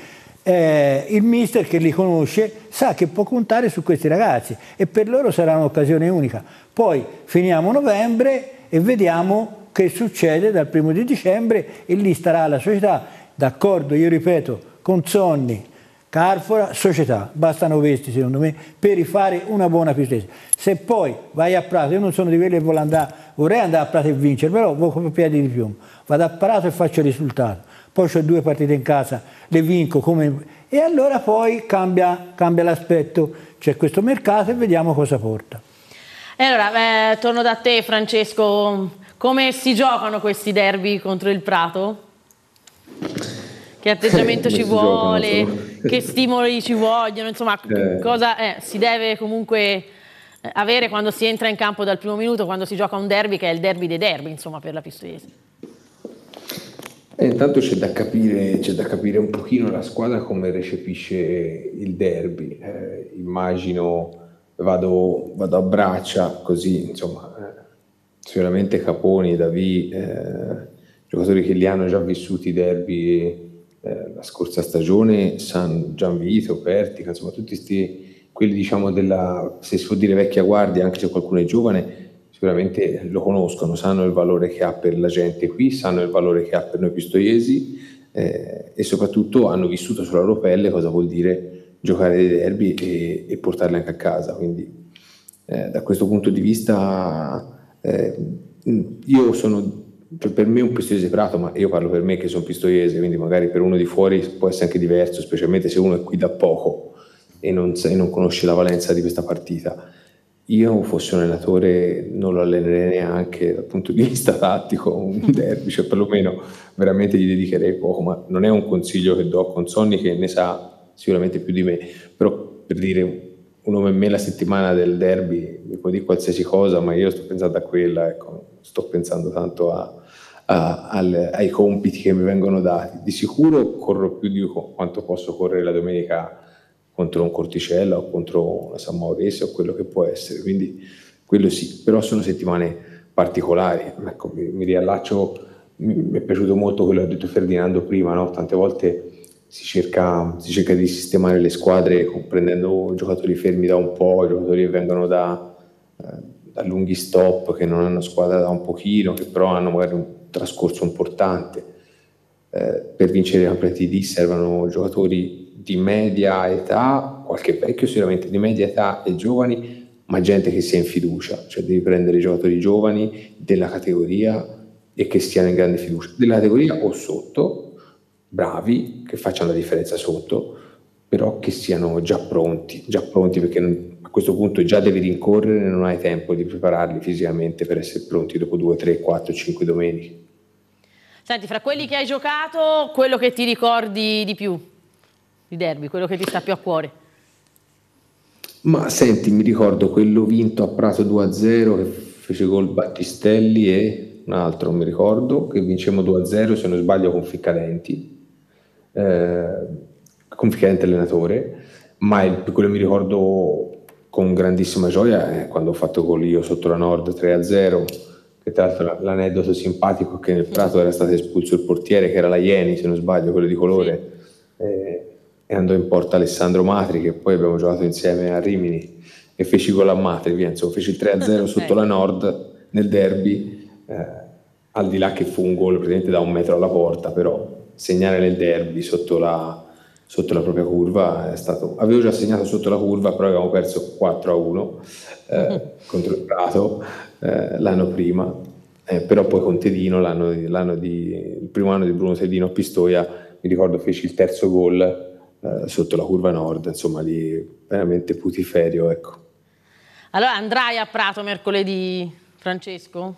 eh, il mister che li conosce sa che può contare su questi ragazzi e per loro sarà un'occasione unica. Poi finiamo novembre e vediamo che succede dal primo di dicembre e lì starà la società, d'accordo, io ripeto, con Sonni, Carfora, società, bastano questi secondo me per rifare una buona Pistoiese. Se poi vai a Prato, io non sono di quelli che vuole andare, vorrei andare a Prato e vincere, però vado come piedi di piombo, vado a Prato e faccio il risultato, poi ho due partite in casa, le vinco come, e allora poi cambia, cambia l'aspetto, c'è questo mercato e vediamo cosa porta. E allora, eh, torno da te Francesco, come si giocano questi derby contro il Prato? Che atteggiamento ci vuole, giocano, che stimoli ci vogliono, insomma, eh. cosa eh, si deve comunque avere quando si entra in campo dal primo minuto, quando si gioca un derby che è il derby dei derby, insomma, per la Pistoiese. Eh, intanto c'è da capire, c'è da capire un pochino la squadra come recepisce il derby. Eh, immagino, vado, vado a braccia, così, insomma, eh, sicuramente Caponi, Davì, eh, giocatori che li hanno già vissuti i derby eh, la scorsa stagione, San Gianvito, Pertica, insomma, tutti sti, quelli diciamo della, se si può dire vecchia guardia, anche se qualcuno è giovane, sicuramente lo conoscono, sanno il valore che ha per la gente qui, sanno il valore che ha per noi pistoiesi eh, e soprattutto hanno vissuto sulla loro pelle cosa vuol dire giocare dei derby e, e portarli anche a casa. Quindi eh, da questo punto di vista eh, io sono, cioè per me un pistoiese Prato, ma io parlo per me che sono pistoiese, quindi magari per uno di fuori può essere anche diverso, specialmente se uno è qui da poco e non, e non conosce la valenza di questa partita. Io fossi un allenatore non lo allenerei neanche dal punto di vista tattico un derby, cioè perlomeno veramente gli dedicherei poco, ma non è un consiglio che do con Sonny che ne sa sicuramente più di me, però per dire uno come me la settimana del derby mi può dire qualsiasi cosa, ma io sto pensando a quella, ecco, sto pensando tanto a, a, al, ai compiti che mi vengono dati. Di sicuro corro più di quanto posso correre la domenica contro un Corticella o contro una San Maurizio o quello che può essere, quindi quello sì, però sono settimane particolari. Ecco, mi, mi riallaccio, mi, mi è piaciuto molto quello che ha detto Ferdinando prima, no? Tante volte si cerca, si cerca di sistemare le squadre prendendo giocatori fermi da un po', giocatori che vengono da, eh, da lunghi stop, che non hanno squadra da un pochino, che però hanno magari un trascorso importante. Eh, per vincere i campionati D servono giocatori di media età, qualche vecchio sicuramente, di media età e giovani, ma gente che sia in fiducia, cioè devi prendere giocatori giovani della categoria e che stiano in grande fiducia, della categoria o sotto, bravi, che facciano la differenza sotto, però che siano già pronti, già pronti perché non, a questo punto già devi rincorrere e non hai tempo di prepararli fisicamente per essere pronti dopo due, tre, quattro, cinque domeniche. Senti, fra quelli che hai giocato, quello che ti ricordi di più? Di derby, quello che ti sta più a cuore? Ma senti, mi ricordo quello vinto a Prato due a zero che fece gol Battistelli e un altro non mi ricordo, che vincemmo due a zero se non sbaglio con Ficcadenti, eh, con Ficcadenti allenatore, ma il, quello che mi ricordo con grandissima gioia è quando ho fatto gol io sotto la Nord tre a zero, che tra l'altro l'aneddoto simpatico è che nel Prato era stato espulso il portiere che era la Ieni se non sbaglio, quello di colore, sì. eh, e andò in porta Alessandro Matri che poi abbiamo giocato insieme a Rimini e feci gol a Matri, via, insomma feci il tre a zero sotto la Nord nel derby, eh, al di là che fu un gol praticamente da un metro alla porta, però segnare nel derby sotto la, sotto la propria curva è stato, avevo già segnato sotto la curva però avevamo perso quattro a uno eh, contro il Prato eh, l'anno prima, eh, però poi con Tedino l'anno, l'anno di, il primo anno di Bruno Tedino a Pistoia mi ricordo feci il terzo gol Uh, sotto la curva nord, insomma lì veramente putiferio, ecco. Allora andrai a Prato mercoledì, Francesco?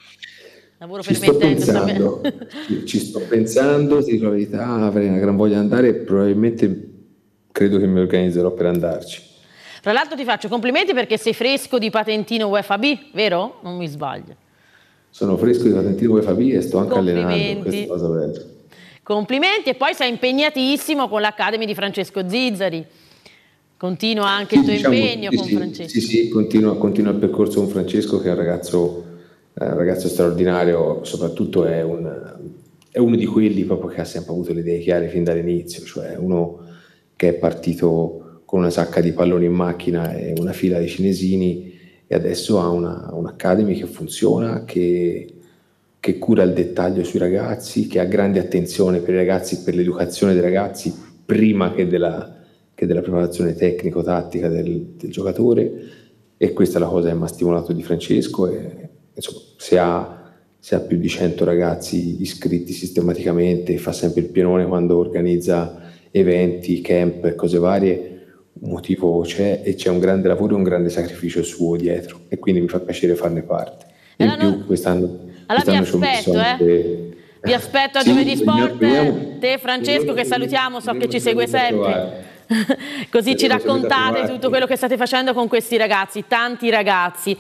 Lavoro ci sto pensando, ci, ci sto pensando, ti dico la verità, avrei una gran voglia di andare e probabilmente credo che mi organizzerò per andarci. Tra l'altro ti faccio complimenti perché sei fresco di patentino UEFA B, vero? Non mi sbaglio. Sono fresco di patentino UEFA B e sto anche allenando, questa cosa bella. Complimenti, e poi sei impegnatissimo con l'Academy di Francesco Zizzari. Continua anche sì, il tuo diciamo, impegno sì, con sì, Francesco. Sì, sì, continua, continua il percorso con Francesco, che è un ragazzo, eh, un ragazzo straordinario, soprattutto è, un, è uno di quelli proprio che ha sempre avuto le idee chiare fin dall'inizio, cioè uno che è partito con una sacca di palloni in macchina e una fila di cinesini e adesso ha una, un'Academy che funziona, che che cura il dettaglio sui ragazzi, che ha grande attenzione per i ragazzi, per l'educazione dei ragazzi prima che della, che della preparazione tecnico-tattica del, del giocatore, e questa è la cosa che mi ha stimolato di Francesco. E, insomma, se ha, se ha più di cento ragazzi iscritti sistematicamente, fa sempre il pienone quando organizza eventi, camp, cose varie, un motivo c'è e c'è un grande lavoro e un grande sacrificio suo dietro, e quindi mi fa piacere farne parte. In allora, più quest'anno, allora quest'anno vi aspetto, ci ho messo anche... eh. Vi aspetto a Sì, Giovedì Sport, veniamo, te Francesco che salutiamo, so che ci segue sempre. Così ci Saremo raccontate tutto quello che state facendo con questi ragazzi, tanti ragazzi.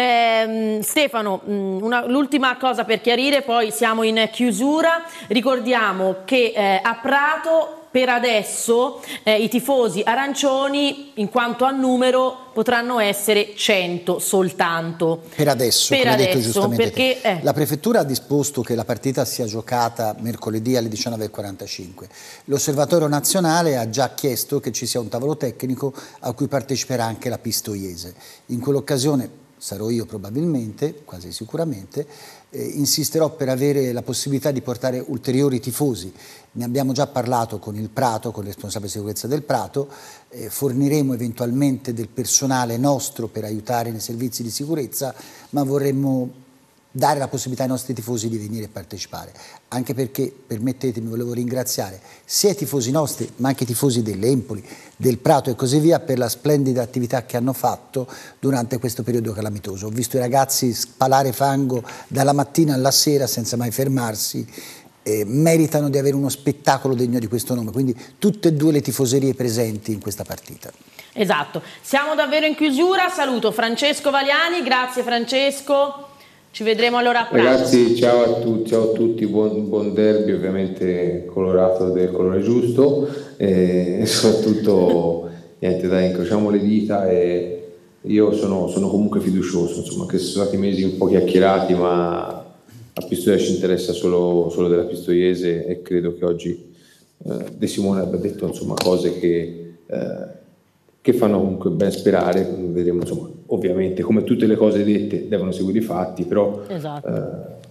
Eh, Stefano, una, l'ultima cosa per chiarire, poi siamo in chiusura. Ricordiamo che eh, a Prato per adesso eh, i tifosi arancioni, in quanto a numero, potranno essere cento soltanto. Per adesso, per come adesso, hai detto giustamente perché, te. Eh. La prefettura ha disposto che la partita sia giocata mercoledì alle diciannove e quarantacinque. L'Osservatorio Nazionale ha già chiesto che ci sia un tavolo tecnico a cui parteciperà anche la Pistoiese. In quell'occasione sarò io probabilmente, quasi sicuramente, eh, insisterò per avere la possibilità di portare ulteriori tifosi. Ne abbiamo già parlato con il Prato, con il responsabile sicurezza del Prato, eh, forniremo eventualmente del personale nostro per aiutare nei servizi di sicurezza, ma vorremmo dare la possibilità ai nostri tifosi di venire e partecipare, anche perché, permettetemi, volevo ringraziare sia i tifosi nostri, ma anche i tifosi dell'Empoli, del Prato e così via, per la splendida attività che hanno fatto durante questo periodo calamitoso. Ho visto i ragazzi spalare fango dalla mattina alla sera senza mai fermarsi. Eh, meritano di avere uno spettacolo degno di questo nome, quindi tutte e due le tifoserie presenti in questa partita. Esatto, siamo davvero in chiusura. Saluto Francesco Valiani, grazie Francesco, ci vedremo allora a Prato. Ragazzi, ciao a tutti, ciao a tutti, buon, buon derby, ovviamente colorato del colore giusto, e soprattutto niente, dai, incrociamo le dita, e io sono, sono comunque fiducioso, insomma, che sono stati mesi un po' chiacchierati, ma a Pistoia ci interessa solo, solo della Pistoiese, e credo che oggi eh, De Simone abbia detto, insomma, cose che, eh, che fanno comunque ben sperare. Vedremo, insomma, ovviamente come tutte le cose dette devono seguire i fatti, però esatto. eh,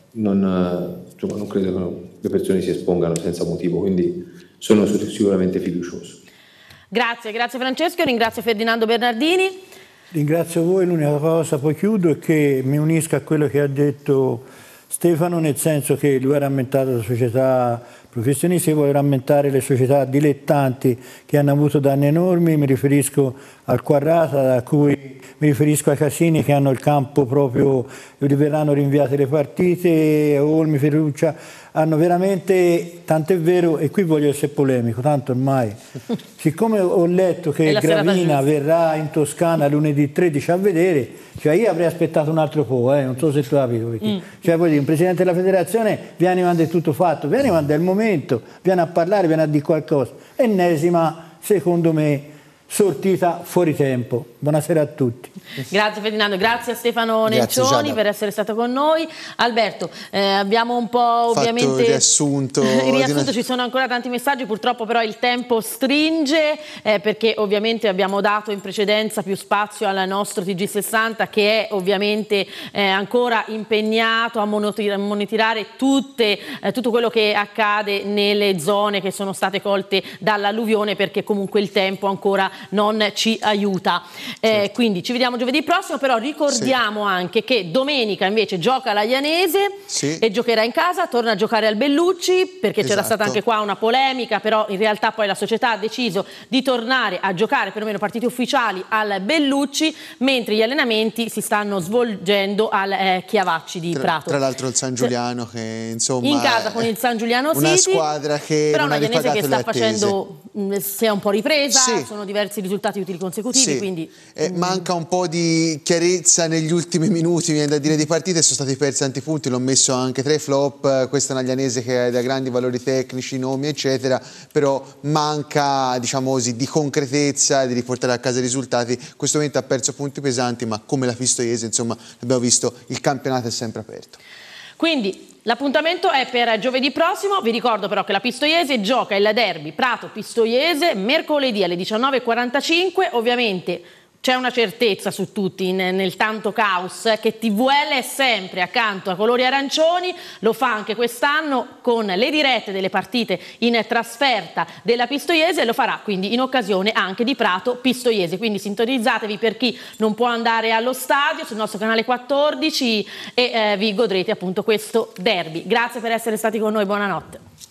non, insomma, non credo che le persone si espongano senza motivo, quindi sono sicuramente fiducioso. Grazie, grazie Francesco, ringrazio Ferdinando Bernardini. Ringrazio voi, l'unica cosa, poi chiudo, è che mi unisco a quello che ha detto Stefano, nel senso che lui ha rammentato la società professionisti, io voglio rammentare le società dilettanti che hanno avuto danni enormi. Mi riferisco al Quarrata, da cui mi riferisco ai Casini che hanno il campo proprio, verranno rinviate le partite, Olmi, Ferruccia, hanno veramente, tanto è vero, e qui voglio essere polemico, tanto ormai, siccome ho letto che Gravina verrà in Toscana lunedì tredici a vedere, cioè io avrei aspettato un altro po', eh, non so se tu hai capito, perché, mm. cioè vuol dire, un presidente della federazione viene quando è tutto fatto, viene quando è il momento, viene a parlare, viene a dire qualcosa. Ennesima, secondo me, sortita fuori tempo. Buonasera a tutti. Grazie Ferdinando, grazie a Stefano Nencioni per essere stato con noi. Alberto, eh, abbiamo un po' Fatto ovviamente il riassunto, il riassunto una... ci sono ancora tanti messaggi, purtroppo però il tempo stringe, eh, perché ovviamente abbiamo dato in precedenza più spazio al nostro T G sessanta, che è ovviamente eh, ancora impegnato a monitorare tutte, eh, tutto quello che accade nelle zone che sono state colte dall'alluvione, perché comunque il tempo ancora non ci aiuta. Eh, certo. Quindi ci vediamo giovedì prossimo, però ricordiamo sì. anche che domenica invece gioca l'Aianese sì. e giocherà in casa, torna a giocare al Bellucci, perché esatto. c'era stata anche qua una polemica, però in realtà poi la società ha deciso di tornare a giocare perlomeno partite ufficiali al Bellucci, mentre gli allenamenti si stanno svolgendo al eh, Chiavacci di tra, Prato. Tra l'altro il San Giuliano che insomma in casa con il San Giuliano una City, squadra che però non una Aianese che sta facendo, si è un po' ripresa, sì. sono diversi risultati utili consecutivi, sì. quindi eh, manca un po' di chiarezza negli ultimi minuti, viene da dire, di partite, sono stati persi tanti punti, l'ho messo anche tra i flop. Questa è una Aianese che ha da grandi valori tecnici, nomi eccetera, però manca, diciamo così, di concretezza, di riportare a casa i risultati. In questo momento ha perso punti pesanti, ma come la Pistoiese, insomma, abbiamo visto, il campionato è sempre aperto. Quindi l'appuntamento è per giovedì prossimo. Vi ricordo però che la Pistoiese gioca il derby Prato-Pistoiese mercoledì alle diciannove e quarantacinque. Ovviamente c'è una certezza su tutti in, nel tanto caos, che T V L è sempre accanto a colori arancioni, lo fa anche quest'anno con le dirette delle partite in trasferta della Pistoiese, e lo farà quindi in occasione anche di Prato-Pistoiese, quindi sintonizzatevi per chi non può andare allo stadio sul nostro canale quattordici e eh, vi godrete appunto questo derby. Grazie per essere stati con noi, buonanotte.